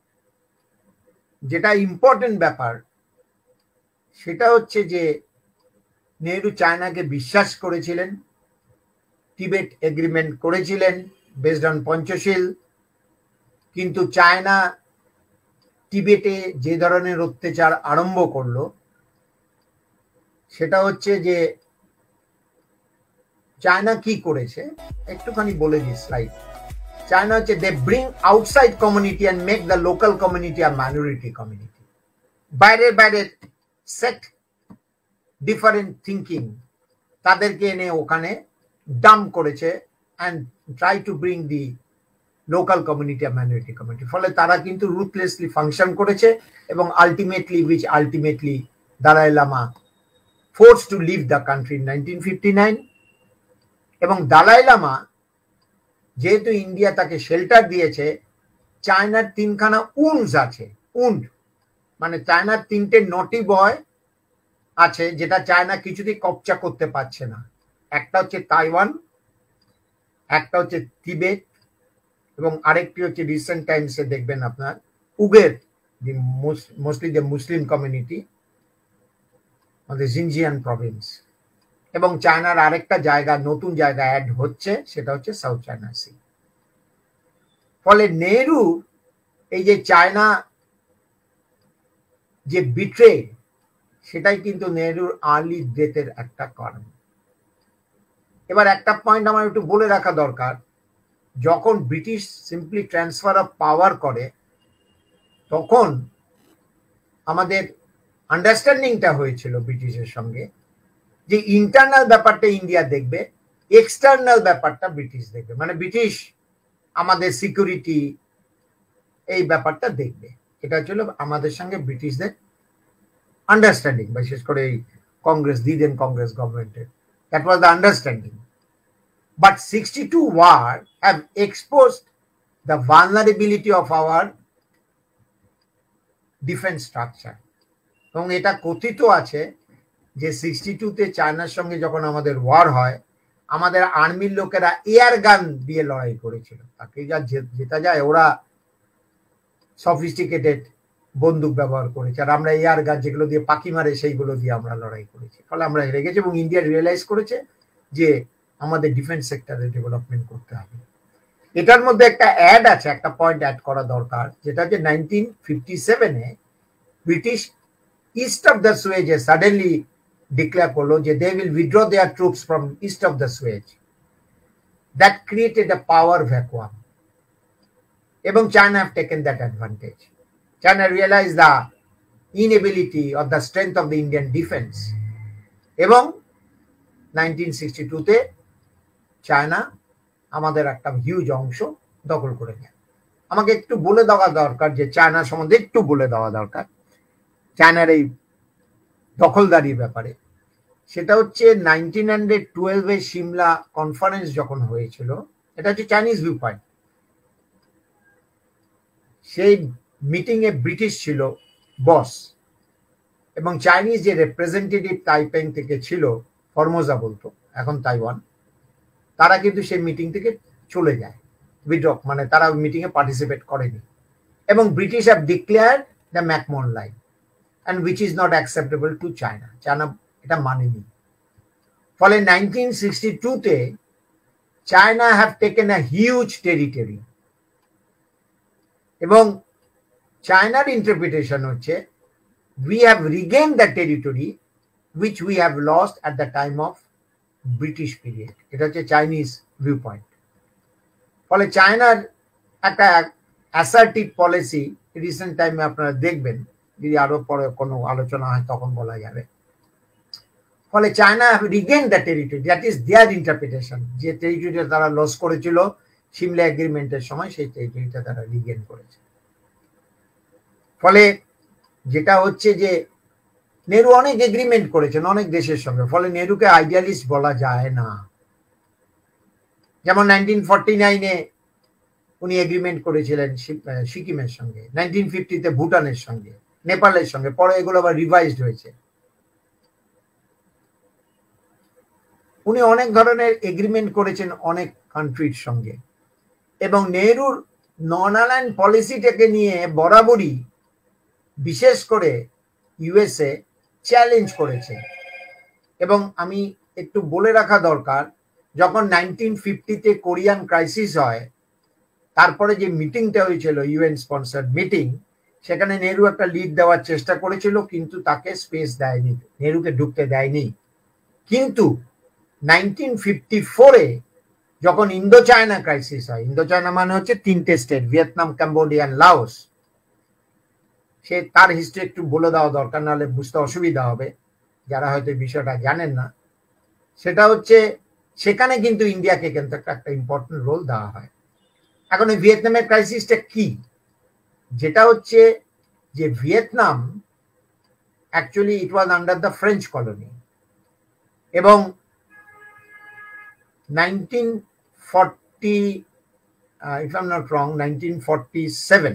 যেটা ইম্পর্টেন্ট ব্যাপার সেটা হচ্ছে যে নেহরু চায়নাকে বিশ্বাস করেছিলেন, টিবেট এগ্রিমেন্ট করেছিলেন বেসড অন পঞ্চশীল, কিন্তু চায়না টিবেটে যে ধরনের অত্যাচার আরম্ভ করলো সেটা হচ্ছে যে চায়না কি করেছে একটুখানি বলে দিই স্লাইড। চায়না হচ্ছে they bring outside community and make the local community a minority community. বাইরে বাইরে সেক্ট ডিফারেন্ট থিঙ্কিং তাদেরকে এনে ওখানে ডাম্প করেছে and try to bring the local community আর মাইনরিটি কমিউনিটি। ফলে তারা কিন্তু রুথলেসলি ফাংশন করেছে এবং ultimately which ultimately Dalai Lama force to leave the country in nineteen fifty nine. এবং দালাই লামা যেহেতু ইন্ডিয়া তাকে শেল্টার দিয়েছে, চায়নার তিনখানা উন্স আছে, উন্ড মানে চায়নার তিনটে নটি বয় আছে যেটা চায়না কিছুতেই কবজা করতে পারছে না। একটা হচ্ছে তাইওয়ান, একটা হচ্ছে তিবেট, এবং আরেকটি হচ্ছে রিসেন্ট টাইমসে দেখবেন আপনার Uyghur, the mostly the Muslim community Xinjiang province. এবং চায়নার আরেকটা জায়গা নতুন জায়গা অ্যাড হচ্ছে, সেটা হচ্ছে সাউথ চায়না সি। ফলে নেহরু এই যে চায়না যে বিট্রে, সেটাই কিন্তু নেহরুর আর্লি ডেথের একটা কারণ। এবার একটা পয়েন্ট আমার একটু বলে রাখা দরকার, যখন British simply transfer of power করে তখন আমাদের আন্ডারস্ট্যান্ডিংটা হয়েছিল ব্রিটিশের সঙ্গে যে ইন্টারনাল ব্যাপারটা ইন্ডিয়া দেখবে, এক্সটার্নাল ব্যাপারটা ব্রিটিশ দেখবে। মানে ব্রিটিশ আমাদের সিকিউরিটি এই ব্যাপারটা দেখবে। এটা ছিল আমাদের সঙ্গে ব্রিটিশদের আন্ডারস্ট্যান্ডিং, বিশেষ করে এই কংগ্রেস দি দেন কংগ্রেস গভর্নমেন্টের, that was the understanding. But sixty-two war have exposed the vulnerability of our defense structure. এবং এটা কথিত আছে যে সিক্সটি টু তে চায়নার সঙ্গে যখন আমাদের ওয়ার হয়, আমাদের আর্মির লোকেরা এয়ার গান দিয়ে লড়াই করেছিল। তাকে যা যেটা যায় ওরা সফিস্টিকেটেড বন্দুক ব্যবহার করেছে, আর আমরা এয়ার গান যেগুলো দিয়ে পাখি মারে সেইগুলো দিয়ে আমরা লড়াই করেছি। ফলে আমরা হেরে গেছি এবং ইন্ডিয়া রিয়েলাইজ করেছে যে আমাদের ডিফেন্স সেক্টরে ডেভেলপমেন্ট করতে হবে। এটার মধ্যে একটা অ্যাড আছে, একটা পয়েন্ট অ্যাড করা দরকার, যেটা হচ্ছে নাইনটিন ফিফটি সেভেনে ব্রিটিশ ইস্ট অফ দ্য সুয়েজে সাডেনলি ডিক্লেয়ার করলো যে they will withdraw their troops from east of the Suez. That created a power vacuum এবং China have taken that advantage. China realise the inability of the strength of the Indian defence, এবং nineteen sixty টুতে China আমাদের একটা huge অংশ দখল করে নেয়। আমাকে একটু বলে দেওয়া দরকার যে চায়না সম্বন্ধে একটু বলে দেওয়া দরকার চায়নার এই দখলদারির ব্যাপারে। সেটা হচ্ছে নাইনটিন হান্ড্রেড টুয়েলভে সিমলা কনফারেন্স যখন হয়েছিল, এটা হচ্ছে চাইনিজ ভিউ পয়েন্ট। সেই মিটিং এ ব্রিটিশ ছিল বস, এবং চাইনিজ যে রিপ্রেজেন্টেটিভ তাইপেং থেকে ছিল, ফরমোজা বলতো, এখন তাইওয়ান, তারা কিন্তু সেই মিটিং থেকে চলে যায়, উইথড্র, মানে তারা মিটিং এ পার্টিসিপেট করেনি, এবং British have declared the McMahon line, and which is not acceptable to China. China এটা মানেনি। ফলে নাইনটিন সিক্সটি টুতে China have taken a huge territory, এবং চায়নার ইন্টারপ্রিটেশন হচ্ছে we have regained the territory which we have lost at the time of British period. এটা হচ্ছে Chinese view point. ফলে চায়নার একটা অ্যাসার্টিভ পলিসি রিসেন্ট টাইমে আপনারা দেখবেন, যদি আরো পরে কোনো আলোচনা হয় তখন বলা যাবে। ফলে China regain the territory, that is their interpretation, যে টেরিটরিটা তারা লস করেছিল সিমলা এগ্রিমেন্টের সময়, সেই টেরিটরিটা তারা রিগেন করেছে। ফলে যেটা হচ্ছে যে নেহরু অনেক এগ্রিমেন্ট করেছেন অনেক দেশের সঙ্গে, ফলে নেহরুকে আইডিয়ালিস্ট বলা যায় না। যেমন নাইনটিন ফর্টি নাইনে উনি এগ্রিমেন্ট করেছিলেন সিকিমের সঙ্গে, নাইনটিন ফিফটিতে ভুটানের সঙ্গে, নেপালের সঙ্গে, পরে এগুলো আবার রিভাইজড হয়েছে। উনি অনেক ধরনের এগ্রিমেন্ট করেছেন অনেক কান্ট্রির সঙ্গে, এবং নেহরুর নন অ্যালাইন পলিসিটাকে নিয়ে বরাবরই বিশেষ করে ইউএসএ চ্যালেঞ্জ করেছে। এবং আমি একটু বলে রাখা দরকার, যখন নাইনটিন ফিফটিতে কোরিয়ান ক্রাইসিস হয়, তারপরে যে মিটিংটা হয়েছিল ইউএন স্পন্সার্ড মিটিং, সেখানে নেহরু একটা লিড দেওয়ার চেষ্টা করেছিল, কিন্তু তাকে স্পেস দেয়নি, নেহরুকে ঢুকতে দেয়নি। কিন্তু নাইনটিন ফিফটি ফোরে যখন ইন্দো চায়না ক্রাইসিস হয়, ইন্দো চায়না মানে হচ্ছে তিনটে স্টেট, ভিয়েতনাম, ক্যাম্বোডিয়া, লাওস, সে তার হিস্ট্রি একটু বলে দেওয়া দরকার, নাহলে বুঝতে অসুবিধা হবে যারা হয়তো বিষয়টা জানেন না। সেটা হচ্ছে সেখানে কিন্তু ইন্ডিয়াকে কিন্তু একটা ইম্পর্টেন্ট রোল দেওয়া হয়। এখন এই ভিয়েতনামের ক্রাইসিসটা কি, যেটা হচ্ছে যে Vietnam actually it was under the French colony, এবং nineteen forty if I am not wrong nineteen forty seven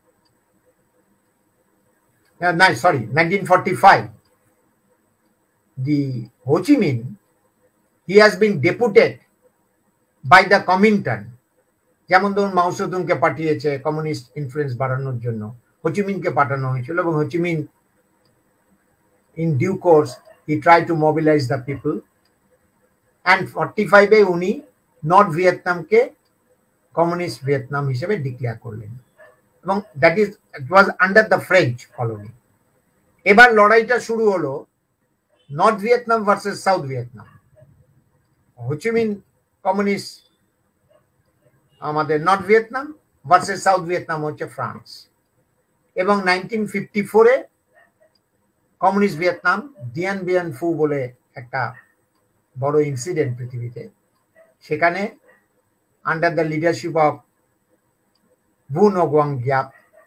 Uh, no, sorry, nineteen forty-five, the Ho Chi Minh, he has been deputed by the Comintern, যেমন ধরুন মাও সেতুংকে পাঠিয়েছে communist influence বাড়ানোর জন্য, হোচিমিনকে পাঠানো হয়েছিল, এবং Ho Chi Minh in due course he try to mobilise the people, and forty ফাইভে উনি নর্থ ভিয়েতনামকে কমিউনিস্ট ভিয়েতনাম হিসেবে ডিক্লেয়ার করলেন, এবং that is it was under the French colony. এবার লড়াইটা শুরু হলো north Vietnam versus south Vietnam. Ho Chi Minh communist আমাদের north Vietnam versus south Vietnam হচ্ছে ফ্রান্স, এবং নাইনটিন ফিফটি ফোরে communist Vietnam, Dien Bien Phu বলে একটা বড় ইনসিডেন্ট পৃথিবীতে, সেখানে আন্ডার দ্য লিডারশিপ অফ ভু নোগুয়াং গ্যাপ,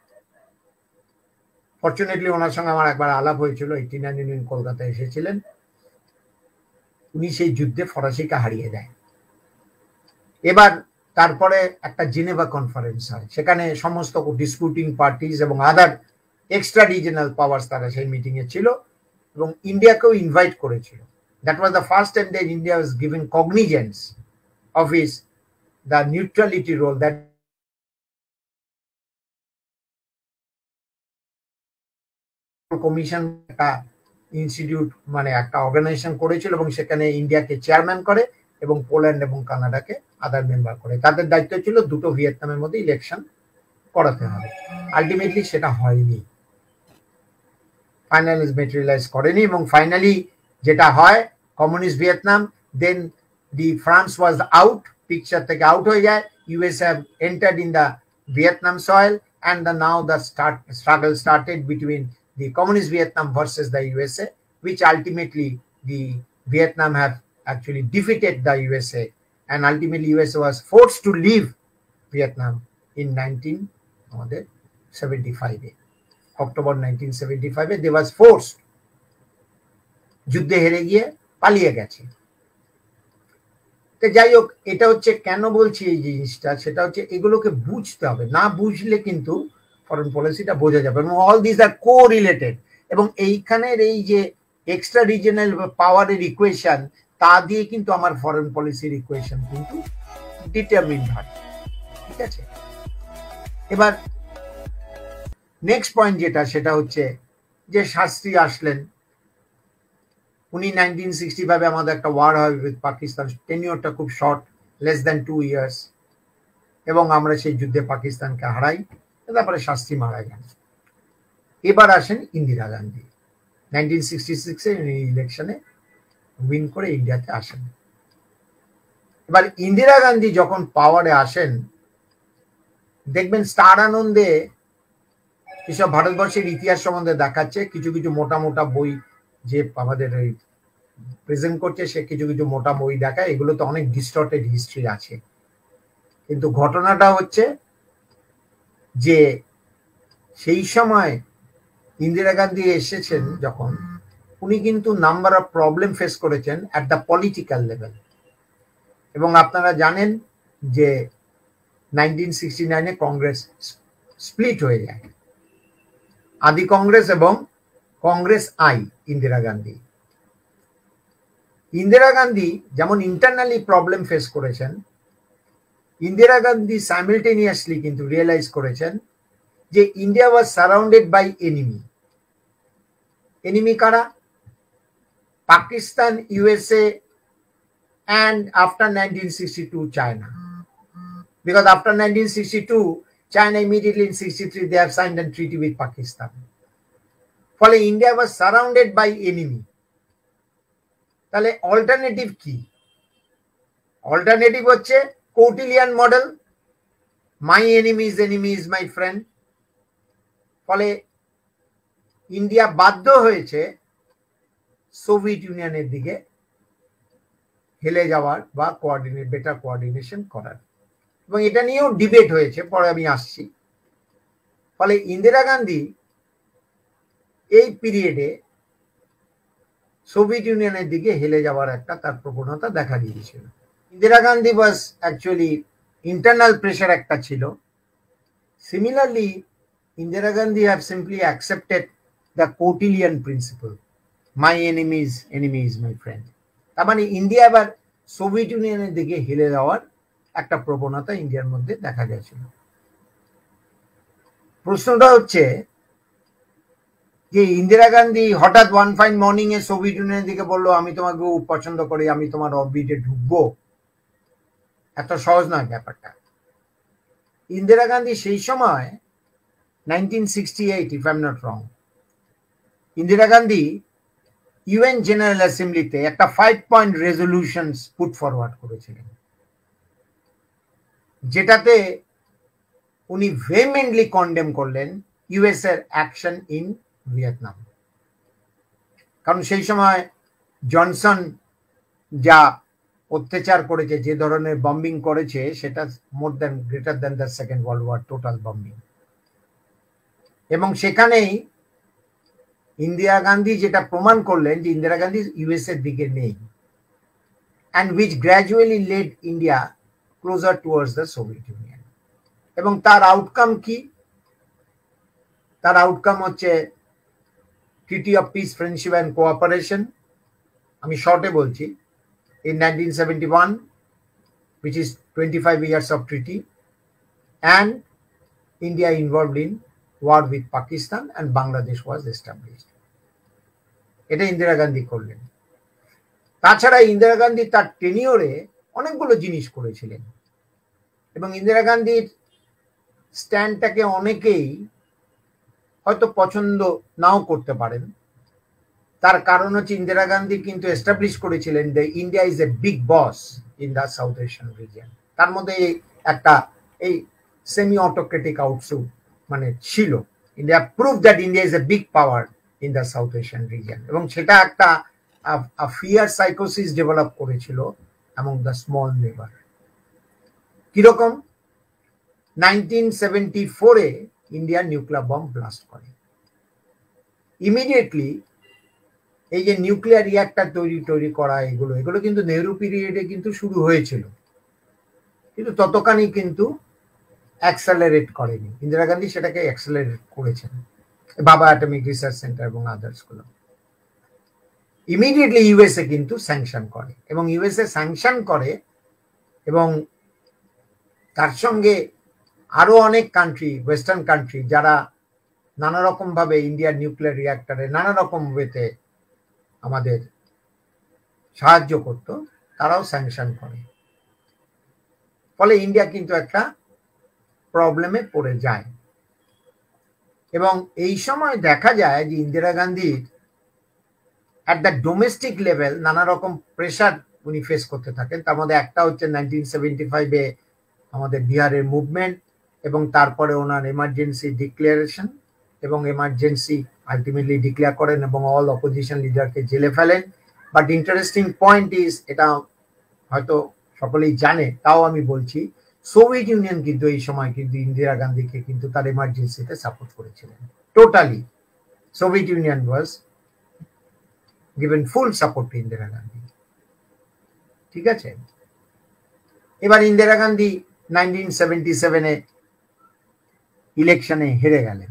ফর্চুনেটলি ওনার সঙ্গে আমার একবার আলাপ হয়েছিল, এইটি নাইন উনি কলকাতায় এসেছিলেন, উনি সেই যুদ্ধে ফরাসিকে হারিয়ে দেয়। এবার তারপরে একটা জেনেভা কনফারেন্স হয়, সেখানে সমস্ত ডিসপিউটিং পার্টিজ এবং আদার এক্সট্রা রিজিনাল পাওয়ার্স তারা সেই মিটিং এ ছিল, এবং ইন্ডিয়াকেও ইনভাইট করেছিল। That was the first time that India was given cognizance of is the neutrality role that commission একটা ইনস্টিটিউট মানে একটা অর্গানাইজেশন করেছিল, এবং সেখানে ইন্ডিয়াকে চেয়ারম্যান করে এবং পোল্যান্ড এবং কানাডাকে আদার মেম্বার করে। তাদের দায়িত্ব ছিল দুটো ভিয়েতনামের মধ্যে ইলেকশন করাতে হবে। আলটিমেটলি সেটা হয়নি, ফাইনালাইজ ম্যাটেরিয়ালাইজ করেনি, এবং ফাইনালি যেটা হয় communist Vietnam, then the France was out, picture থেকে আউট হয়ে যায়, US have entered in the Vietnam soil, and the now the start struggle started between the communist Vietnam versus the U S A, which ultimately the Vietnam have actually defeated the U S A, and ultimately U S A was forced to leave Vietnam in nineteen seventy-five. October nineteen seventy-five they was forced, যুদ্ধে হেরে গিয়ে পালিয়ে গেছে। তো যাই হোক, এটা হচ্ছে কেন বলছি এই জিনিসটা, সেটা হচ্ছে এগুলোকে বুঝতে হবে, না বুঝলে কিন্তু ফরেন পলিসিটা বোঝা যাবে। এবং all this are correlated, এবং এইখানের এই যে এক্সট্রা রিজিয়নাল পাওয়ারের ইকুয়েশন, তা দিয়ে কিন্তু আমার ফরেন পলিসির ইকুয়েশন কিন্তু ডিটারমিন হয়। ঠিক আছে, এবার নেক্সট পয়েন্ট যেটা, সেটা হচ্ছে যে শাস্ত্রী আসলেন, উনি নাইনটিন সিক্সটি ফাইভে আমাদের একটা ওয়ার হয় উইথ পাকিস্তান, টেনিওরটা খুব short, less than two years, এবং আমরা সেই যুদ্ধে পাকিস্তানকে হারাই, তারপরে শাস্ত্রী মারা যান। এবার আসেন ইন্দিরা গান্ধী, নাইনটিন সিক্সটি সিক্সে ইলেকশনে উইন করে ইন্ডিয়াতে আসেন। এবার ইন্দিরা গান্ধী যখন পাওয়ারে আসেন, দেখবেন স্টার আনন্দে এসব ভারতবর্ষের ইতিহাস সম্বন্ধে দেখাচ্ছে, কিছু কিছু মোটা মোটা বই যে আমাদের প্রেজেন্ট করছে, সে কিছু কিছু মোটা বই দেখায়, এগুলো তো অনেক ডিস্টর্টেড হিস্ট্রি আছে। কিন্তু ঘটনাটা হচ্ছে যে সেই সময় ইন্দিরা গান্ধী এসেছেন যখন, উনি কিন্তু নাম্বার অফ প্রবলেম ফেস করেছেন অ্যাট দ্য পলিটিক্যাল লেভেল। এবং আপনারা জানেন যে নাইনটিন সিক্সটি নাইনে কংগ্রেস স্প্লিট হয়ে যায়, আদি কংগ্রেস এবং কংগ্রেস আই ইন্দিরা গান্ধী। ইন্দিরা গান্ধী যেমন ইন্টারনালি প্রবলেম ফেস করেছেন, ইন্দিরা গান্ধী সাইমultaneously কিন্তু রিয়েলাইজ করেছেন যে India was surrounded by enemy. Enemy কারা? Pakistan, USA, and after nineteen sixty-two China, because after nineteen sixty-two China immediately in sixty-three they have signed a treaty with Pakistan. ফলে India was surrounded by enemy. তাহলে alternative কি? Alternative হচ্ছে Kautilyan model, my enemy is enemy is my friend. ফলে India বাধ্য হয়েছে Soviet ইউনিয়নের দিকে হেলে যাওয়ার বা কোঅর্ডিনেট বেটার কোঅর্ডিনেশন করার, এবং এটা নিয়েও ডিবেট হয়েছে, পরে আমি আসছি। ফলে ইন্দিরা গান্ধী এই পিরিয়ডে সোভিয়েত ইউনিয়নের দিকে হেলে যাওয়ার একটা তার প্রবণতা দেখা দিয়েছিল। Indira Gandhi was actually internal pressure একটা ছিল। Similarly Indira Gandhi have simply accepted the Kautilyan principle, my enemy is enemy is my friend. তার মানে ইন্ডিয়া এবার সোভিয়েত ইউনিয়নের দিকে হেলে যাওয়ার একটা প্রবণতা ইন্ডিয়ার মধ্যে দেখা গেছিল। প্রশ্নটা হচ্ছে যে ইন্দিরা গান্ধী হঠাৎ ওয়ান ফাইন মর্নিং এ সোভিয়েত ইউনিয়নের দিকে বললো আমি তোমাকে খুব পছন্দ করি, আমি তোমার অরবিটে ঢুকবো, এত সহজ নয় ব্যাপারটা। ইন্দিরা গান্ধী সেই সময় nineteen sixty eight if I am not wrong, Indira Gandhi UN general অ্যাসেম্বলিতে একটা five point resolution put forward করেছিলেন, যেটাতে উনি ভেহেমেন্টলি কন্ডেম করলেন ইউএস এর অ্যাকশন ইন ভিয়েতনাম। কারণ সেই সময় জনসন যা অত্যাচার করেছে, যে ধরনের বম্বিং করেছে, সেটা more than greater than the second world war total bombing. এবং সেখানেই ইন্দিরা গান্ধী যেটা প্রমাণ করলেন যে ইন্দিরা গান্ধী ইউএস এর দিকে নেই, and which gradually led India closer towards the Soviet Union. এবং তার আউটকাম কি? তার আউটকাম হচ্ছে treaty of peace, friendship and cooperation. আমি শর্টে বলছি, in nineteen seventy-one, which is twenty-five years of treaty, and India involved in war with Pakistan and Bangladesh was established. এটা ইন্দিরা গান্ধী করলেন। তাছাড়া ইন্দিরা গান্ধী তার টেনিওরে অনেকগুলো জিনিস করেছিলেন, এবং ইন্দিরা গান্ধীর স্ট্যান্ডটাকে অনেকেই হয়তো পছন্দ নাও করতে পারেন। তার কারণ হচ্ছে ইন্দিরা গান্ধী কিন্তু এস্টাবলিশ করেছিলেন যে India is a big boss in the South Asian region. তার মধ্যে একটা এই সেমি অটোক্রেটিক আউটসুট মানে ছিল, India prove that India is a big power in the South Asian region, এবং সেটা একটা ফিয়ার সাইকোসিস ডেভেলপ করেছিল অ্যামং দ্য স্মল নেবার। কিরকম? নাইনটিন সেভেন্টি ফোরে ইন্ডিয়া নিউক্লিয়ার বম্ব ব্লাস্ট করে। ইমিডিয়েটলি এই যে নিউক্লিয়ার রিঅ্যাক্টর তৈরি তৈরি করা এগুলো এগুলো কিন্তু নেহরু পিরিয়ডে কিন্তু শুরু হয়েছিল, কিন্তু ততখানি কিন্তু অ্যাক্সেলারেট করেনি। ইন্দিরা গান্ধী সেটাকে অ্যাক্সেলারেট করেছেন, বাবা অ্যাটমিক রিসার্চ সেন্টার এবং আদার্স গুলো। ইমিডিয়েটলি ইউএসএ কিন্তু স্যাংশন করে, এবং ইউএসএ স্যাংশন করে এবং তার সঙ্গে আরো অনেক কান্ট্রি, ওয়েস্টার্ন কান্ট্রি, যারা নানা রকম ভাবে ইন্ডিয়ার নিউক্লিয়ার রিঅ্যাক্টরে নানা রকম ওয়েতে আমাদের সাহায্য করত, তারাও স্যাংশন করে। ফলে ইন্ডিয়া কিন্তু একটা প্রবলেমে পড়ে যায়, এবং এই সময় দেখা যায় যে ইন্দিরা গান্ধীর অ্যাট দ্য ডোমেস্টিক লেভেল নানা রকম প্রেশার উনি ফেস করতে থাকেন। তার মধ্যে একটা হচ্ছে নাইনটিন সেভেন্টি ফাইভে আমাদের বিহারের মুভমেন্ট, এবং তারপরে ওনার এমার্জেন্সি ডিক্লারেশন, এবং এমার্জেন্সি আলটিমেটলি ডিক্লেয়ার করেন এবং অল অপোজিশন লিডারকে জেলে ফেলেন। বাট ইন্টারেস্টিং পয়েন্ট ইজ, এটা হয়তো সকলেই জানে, তাও আমি বলছি, সোভিয়েত ইউনিয়ন কিন্তু এই সময় কিন্তু ইন্দিরা গান্ধীকে কিন্তু তার এমার্জেন্সিতে সাপোর্ট করেছিলেন totally. Soviet union was given full support to Indira Gandhi. ঠিক আছে, এবার ইন্দিরা গান্ধী নাইনটিন সেভেন্টি সেভেনে ইলেকশনে হেরে গেলেন।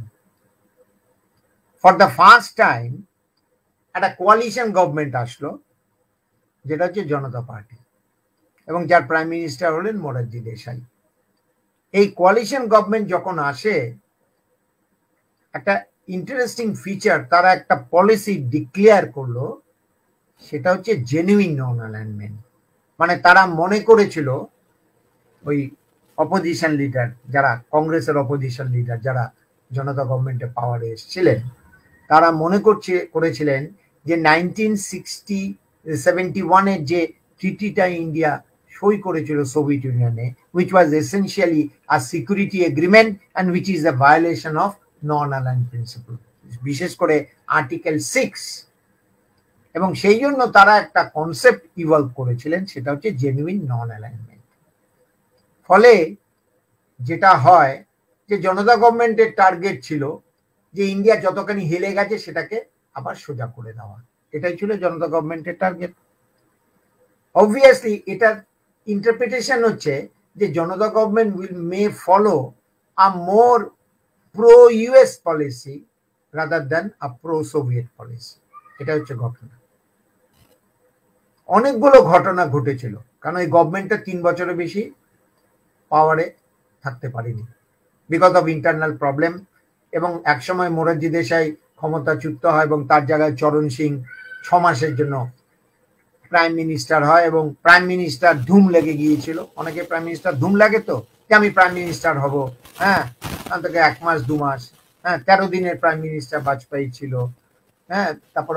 ফর দ্য ফার্স্ট টাইম একটা কোয়ালিশন গভর্নমেন্ট আসলো, যেটা হচ্ছে জনতা পার্টি, এবং যার প্রাইম মিনিস্টার হলেন মোরারজি দেশাই। এই কোয়ালিশন গভর্নমেন্ট যখন আসে, একটা ইন্টারেস্টিং ফিচার, তারা একটা পলিসি ডিক্লেয়ার করলো, সেটা হচ্ছে জেনুইন নন অ্যালাইনমেন্ট। মানে তারা মনে করেছিল, ওই অপোজিশন লিডার যারা, কংগ্রেসের অপোজিশন লিডার যারা জনতা গভর্নমেন্টে পাওয়ারে এসেছিলেন, তারা মনে করছে করেছিলেন যে নাইনটিন সিক্সটি সেভেন্টি ওয়ানের যে ট্রিটিটা ইন্ডিয়া সই করেছিল সোভিয়েত ইউনিয়নে, which was essentially a security agreement and which is a violation of non-aligned principle, বিশেষ করে আর্টিকেল সিক্স। এবং সেই জন্য তারা একটা কনসেপ্ট ইভলভ করেছিলেন, সেটা হচ্ছে জেনুইন নন অ্যালাইনমেন্ট। ফলে যেটা হয় যে জনতা গভর্নমেন্টের টার্গেট ছিল যে ইন্ডিয়া যতখানি হেলে গেছে সেটাকে আবার সোজা করে দেওয়া, এটাই ছিল জনতা গভর্নমেন্টের টার্গেট। অবভিয়াসলি এটার ইন্টারপ্রিটেশন হচ্ছে যে Janata government will may follow a more pro US policy rather than a pro Soviet policy. এটা হচ্ছে ঘটনা। অনেকগুলো ঘটনা ঘটেছিল, কারণ এই গভর্নমেন্টটা তিন বছরের বেশি পাওয়ারে থাকতে পারেনি বিকজ অফ ইন্টারনাল প্রবলেম। এবং একসময় মোরারজি দেশাই ক্ষমতাচ্যুত হয় এবং তার জায়গায় চরণ সিং ছ মাসের জন্য প্রাইম মিনিস্টার হয়, এবং প্রাইম মিনিস্টার ধুম লেগে গিয়েছিল। অনেকে প্রাইম মিনিস্টার ধুম লাগে তো, যে আমি প্রাইম মিনিস্টার হব, হ্যাঁ, থেকে এক মাস দু মাস, হ্যাঁ, তেরো দিনের প্রাইম মিনিস্টার বাজপেয়ী ছিল, হ্যাঁ, তারপরে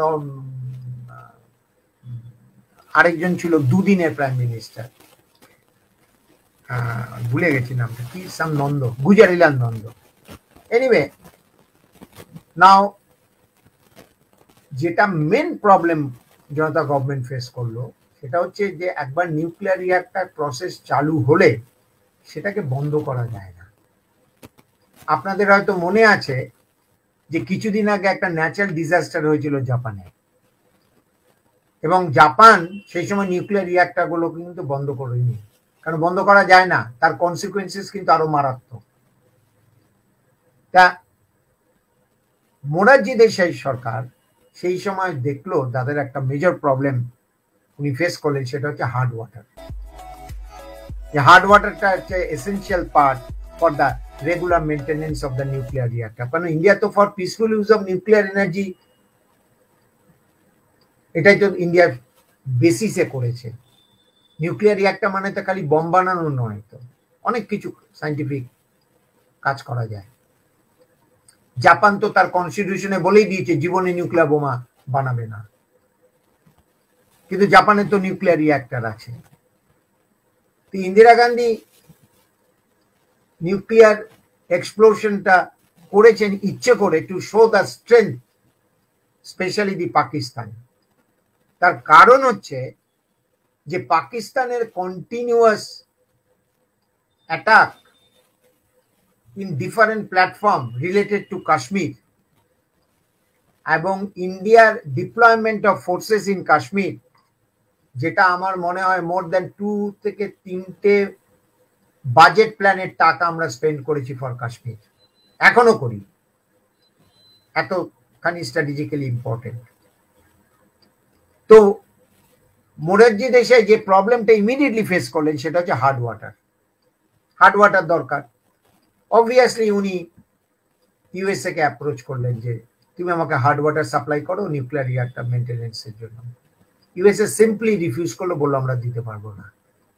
আরেকজন ছিল দুদিনের প্রাইম মিনিস্টার, ভুলে গেছি নামটা কি, some Nanda, Gulzarilal Nanda. Anyway, now যেটা main problem Janata government face করলো, সেটা হচ্ছে যে একবার নিউক্লিয়ার রিঅ্যাক্টর প্রসেস চালু হলে সেটাকে বন্ধ করা যায় না। আপনাদের হয়তো মনে আছে যে কিছুদিন আগে একটা ন্যাচারাল ডিজাস্টার হয়েছিল জাপানে, এবং জাপান সেই সময় নিউক্লিয়ার রিঅ্যাক্টর গুলো কিন্তু বন্ধ করেনি, কারণ বন্ধ করা যায় না, তার কনসিকুয়েন্সেস কিন্তু আরো মারাত্মক। তা মোরারজি দেশাই সরকার সেই সময় দেখলো তাদের একটা মেজর প্রবলেম উনি ফেস করলেন, সেটা হচ্ছে হার্ড ওয়াটার। হার্ড ওয়াটারটা হচ্ছে essential part for the regular maintenance of the nuclear reactor. কারণ ইন্ডিয়া তো for peaceful use of nuclear energy, এটাই তো ইন্ডিয়ার বেসিসে করেছে। নিউক্লিয়ার রিঅ্যাক্টর মানে তো খালি বম বানানো নয়, তো অনেক কিছু সাইন্টিফিক কাজ করা যায়। জাপান তো তার কনস্টিটিউশনে বলেই দিয়েছে জীবনে নিউক্লিয়ার বোমা বানাবে না, কিন্তু জাপানে তো নিউক্লিয়ার রিঅ্যাক্টর আছে। তো ইন্দিরা গান্ধী নিউক্লিয়ার এক্সপ্লোশনটা করেছেন ইচ্ছে করে to show the strength specially the Pakistan. তার কারণ হচ্ছে যে পাকিস্তানের continuous attack in different platform related to Kashmir এবং ইন্ডিয়ার deployment of forces in Kashmir, যেটা আমার মনে হয় মোর দ্যান টু থেকে তিনটে বাজেট প্ল্যানের টাকা আমরা স্পেন্ড করেছি ফর কাশ্মীর, এখনো করি, এতখানি স্ট্র্যাটেজিক্যালি ইম্পর্টেন্ট। তো মোরারজি দেশাই যে প্রবলেমটা ইমিডিয়েটলি ফেস করলেন সেটা হচ্ছে হার্ড ওয়াটার। হার্ড ওয়াটার দরকার। অবভিয়াসলি উনি ইউএসএ কে অ্যাপ্রোচ করলেন যে তুমি আমাকে হার্ড ওয়াটার সাপ্লাই করো নিউক্লিয়ার রিঅ্যাক্টর মেইনটেনেন্সের জন্য। ইউএসএ সিম্পলি রিফিউজ করলো, বললো আমরা দিতে পারবো না,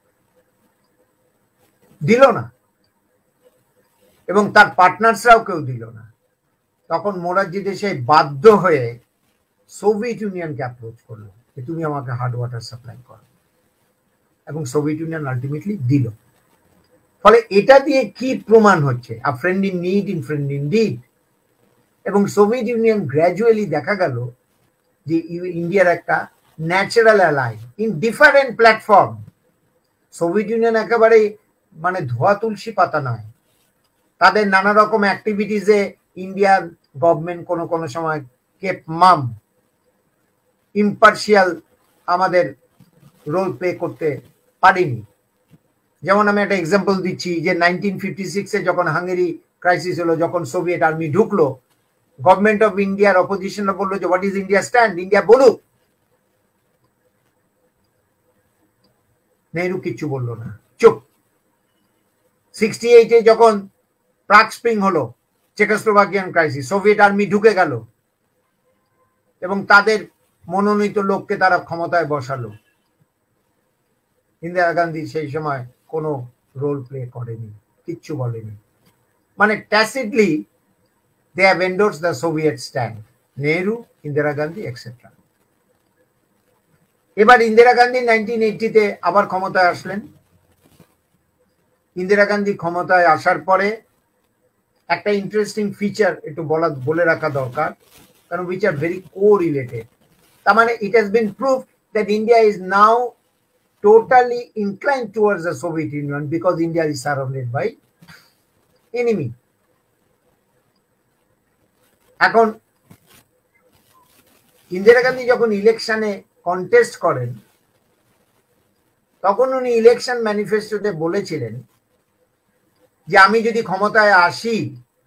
দিল না, এবং তার পার্টনার্সরাও কেউ দিল না। তখন মোরারজি দেশাই বাধ্য হয়ে সোভিয়েত ইউনিয়নকে অ্যাপ্রোচ করলো যে তুমি আমাকে হার্ড ওয়াটার সাপ্লাই করো, এবং সোভিয়েত ইউনিয়ন আলটিমেটলি দিল। ফলে এটা দিয়ে কি প্রমাণ হচ্ছে? A friend in need in friend in deed. এবং সোভিয়েত ইউনিয়ন গ্র্যাজুয়ালি দেখা গেল যে ইন্ডিয়ার একটা natural ally in different platform. Soviet union একেবারে মানে ধোয়া তুলসী পাতা নয়, তাদের নানা রকম অ্যাক্টিভিটিসে ইন্ডিয়ার গভর্নমেন্ট কোনো কোনো সময় কেপ মাম, ইম্পার্শিয়াল আমাদের রোল প্লে করতে পারিনি। যেমন আমি একটা এক্সাম্পল দিচ্ছি যে নাইনটিন ফিফটি সিক্সে যখন হাঙ্গেরি ক্রাইসিস হলো, যখন সোভিয়েত আর্মি ঢুকলো, গভর্নমেন্ট অফ ইন্ডিয়ার অপোজিশনরা বললো যে what is India stand, India বলুক। নেহরু কিচ্ছু বললো না, চুপ। সিক্সটি এইটে যখন প্রাগ স্প্রিং হলো, চেকোস্লোভাকিয়ান ক্রাইসিস, সোভিয়েত আর্মি ঢুকে গেল এবং তাদের মনোনীত লোককে তারা ক্ষমতায় বসালো। ইন্দিরা গান্ধী সেই সময় কোনো রোল প্লে করেনি, কিচ্ছু বলেনি। মানে tacitly they have endorsed the Soviet stand, Nehru, Indira Gandhi etcetera. এবার ইন্দিরা গান্ধী নাইনটিন এইটিতে আবার ক্ষমতায় আসলেন। ইন্দিরা গান্ধী ক্ষমতায় আসার পরে একটা ইন্টারেস্টিং ফিচার একটু বলা বলে রাখা দরকার, কারণ which are very correlated. তার মানে it has been proved that India is now totally inclined towards the Soviet Union because India is surrounded by enemy. এখন ইন্দিরা গান্ধী যখন ইলেকশনে কন্টেস্ট করেন, তখন উনি ইলেকশন ম্যানিফেস্টোতে বলেছিলেন যে আমি যদি ক্ষমতায় আসি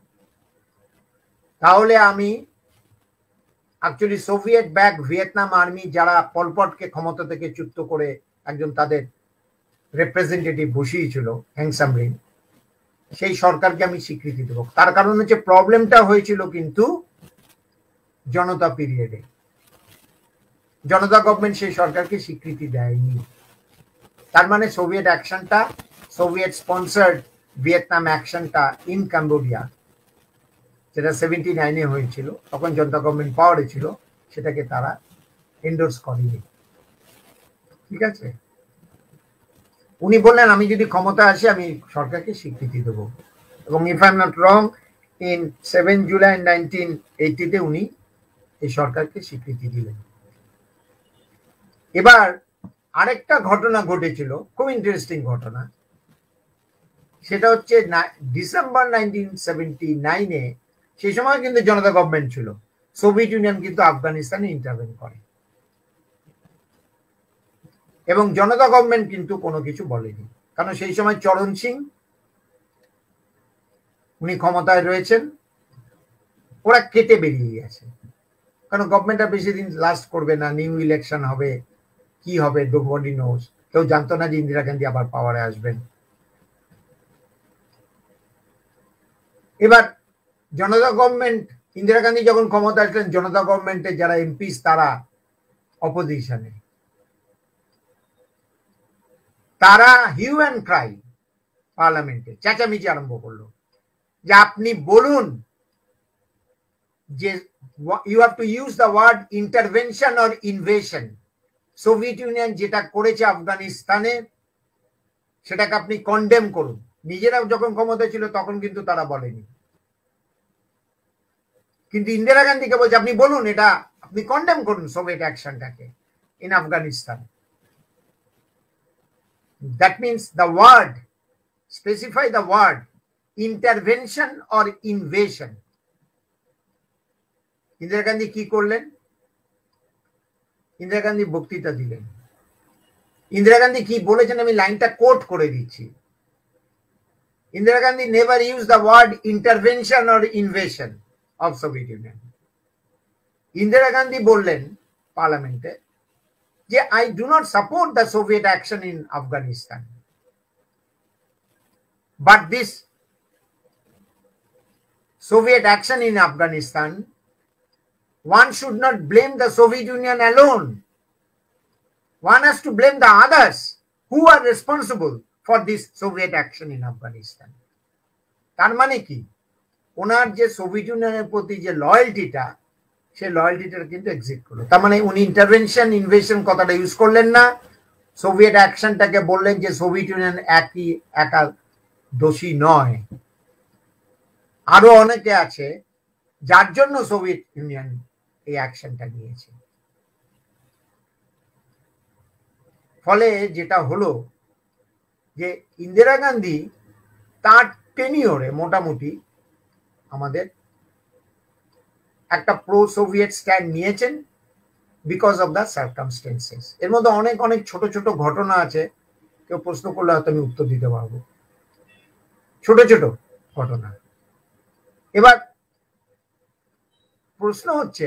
তাহলে আমি actually Soviet back Vietnam army যারা পলপটকে ক্ষমতা থেকে চ্যুত করে একজন তাদের রিপ্রেজেন্টেটিভ বসিয়েছিল হ্যাং সামরিন, সেই সরকারকে আমি স্বীকৃতি দেব। তার কারণ হচ্ছে প্রবলেমটা হয়েছিল কিন্তু জনতা পিরিয়ডে, জনতা গভর্নমেন্ট সেই সরকারকে স্বীকৃতি দেয়নি। তার মানে সোভিয়েত অ্যাকশনটা, সোভিয়েত স্পন্সার্ড ভিয়েতনাম অ্যাকশনটা ইন কম্বোডিয়া, যেটা সেভেন্টি নাইনে হয়েছিল, তখন জনতা গভর্নমেন্ট পাওয়ারে ছিল, সেটাকে তারা এন্ডোর্স করেনি। ঠিক আছে, উনি বললেন আমি যদি ক্ষমতা আসি আমি সরকারকে স্বীকৃতি দেব, এবং if I am not wrong in seven July nineteen এইটিতে উনি এই সরকারকে স্বীকৃতি দিলেন। এবার আরেকটা ঘটনা ঘটেছিল, খুব ইন্টারেস্টিং ঘটনা, সেটা হচ্ছে ডিসেম্বর নাইনটিন সেভেন্টি নাইনে, সেই সময় কিন্তু জনতা গভর্নমেন্ট ছিল, সোভিয়েত ইউনিয়ন কিন্তু আফগানিস্তানে ইন্টারভেন করে, এবং জনতা গভর্নমেন্ট কিন্তু কোনো কিছু বলেনি, কারণ সেই সময় চরণ সিং উনি ক্ষমতায় রয়েছেন, ওরা কেটে বেরিয়ে গেছে, কারণ গভর্নমেন্টটা বেশি দিন লাস্ট করবে না, নিউ ইলেকশন হবে, কি হবে নোবডি নোজ, কেউ জানতো না যে ইন্দিরা গান্ধী আবার পাওয়ারে আসবেন। এবার জনতা গভর্নমেন্ট, ইন্দিরা গান্ধী যখন ক্ষমতা আসলেন, জনতা গভর্নমেন্টের যারা এমপিস তারা অপোজিশনে, তারা হিউ অ্যান্ড ক্রাই পার্লামেন্টে চেঁচামেচি আরম্ভ করলো যে আপনি বলুন যে you have to use the word intervention or invasion. Soviet Union যেটা করেছে আফগানিস্তানে সেটাকে আপনি কন্ডেম করুন। নিজেরা যখন ক্ষমতা ছিল তখন কিন্তু তারা বলেনি। কিন্তু ইন্দিরা গান্ধীকে বলছে আপনি বলুন, এটা আপনি কন্ডেম করুন সোভিয়েত অ্যাকশনটাকে in Afghanistan. That means the word, specify the word intervention or invasion. Indira Gandhi কি করলেন? ইন্দিরা গান্ধী বক্তৃতা দিলেন। ইন্দিরা গান্ধী কি বলেছেন আমি লাইনটা কোট করে দিচ্ছি। Indira Gandhi never use the word intervention or invasion of Soviet Union. Indira Gandhi বললেন পার্লামেন্টে যে I do not support the Soviet action in Afghanistan, but this Soviet action in Afghanistan, one should not blame the Soviet Union alone. One has to blame the others who are responsible for this Soviet action in Afghanistan. তার মানে কি, ওনার যে Soviet ইউনিয়নের প্রতি যে লয়্যালটিটা, সেই লয়্যালটিটা কিন্তু exit করলো। তার মানে উনি ইন্টারভেনশন ইনভেশন কথাটা ইউজ করলেন না, সোভিয়েত অ্যাকশনটাকে বললেন যে সোভিয়েত ইউনিয়ন একই একা দোষী নয়, আরো অনেকে আছে যার জন্য সোভিয়েত ইউনিয়ন এই অ্যাকশনটা নিয়েছে। ফলে যেটা হলো যে ইন্দিরা গান্ধী তার টেনিওরে মোটামুটি আমাদের একটা প্রো সোভিয়েত স্ট্যান্ড নিয়েছেন বিকজ অফ দ্য সার্কামস্টেন্সেস। এর মধ্যে অনেক অনেক ছোট ছোট ঘটনা আছে, কেউ প্রশ্ন করলে হয়তো আমি উত্তর দিতে পারবো, ছোট ছোট ঘটনা। এবার প্রশ্ন হচ্ছে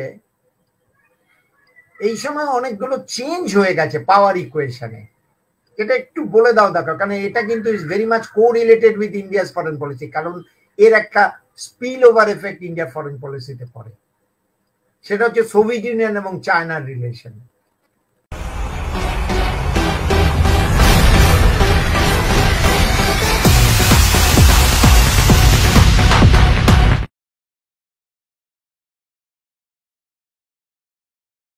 এই সময় অনেকগুলো চেঞ্জ হয়ে গেছে পাওয়ার ইকুয়েশনে, এটা একটু বলে দাও দেখো, কারণ এটা কিন্তু is very much co related with India's foreign policy, কারণ এর একটা স্পিল ওভার এফেক্ট ইন্ডিয়ার ফরেন পলিসিতে পড়ে। সেটা হচ্ছে সোভিয়েত ইউনিয়ন এবং চায়নার রিলেশন।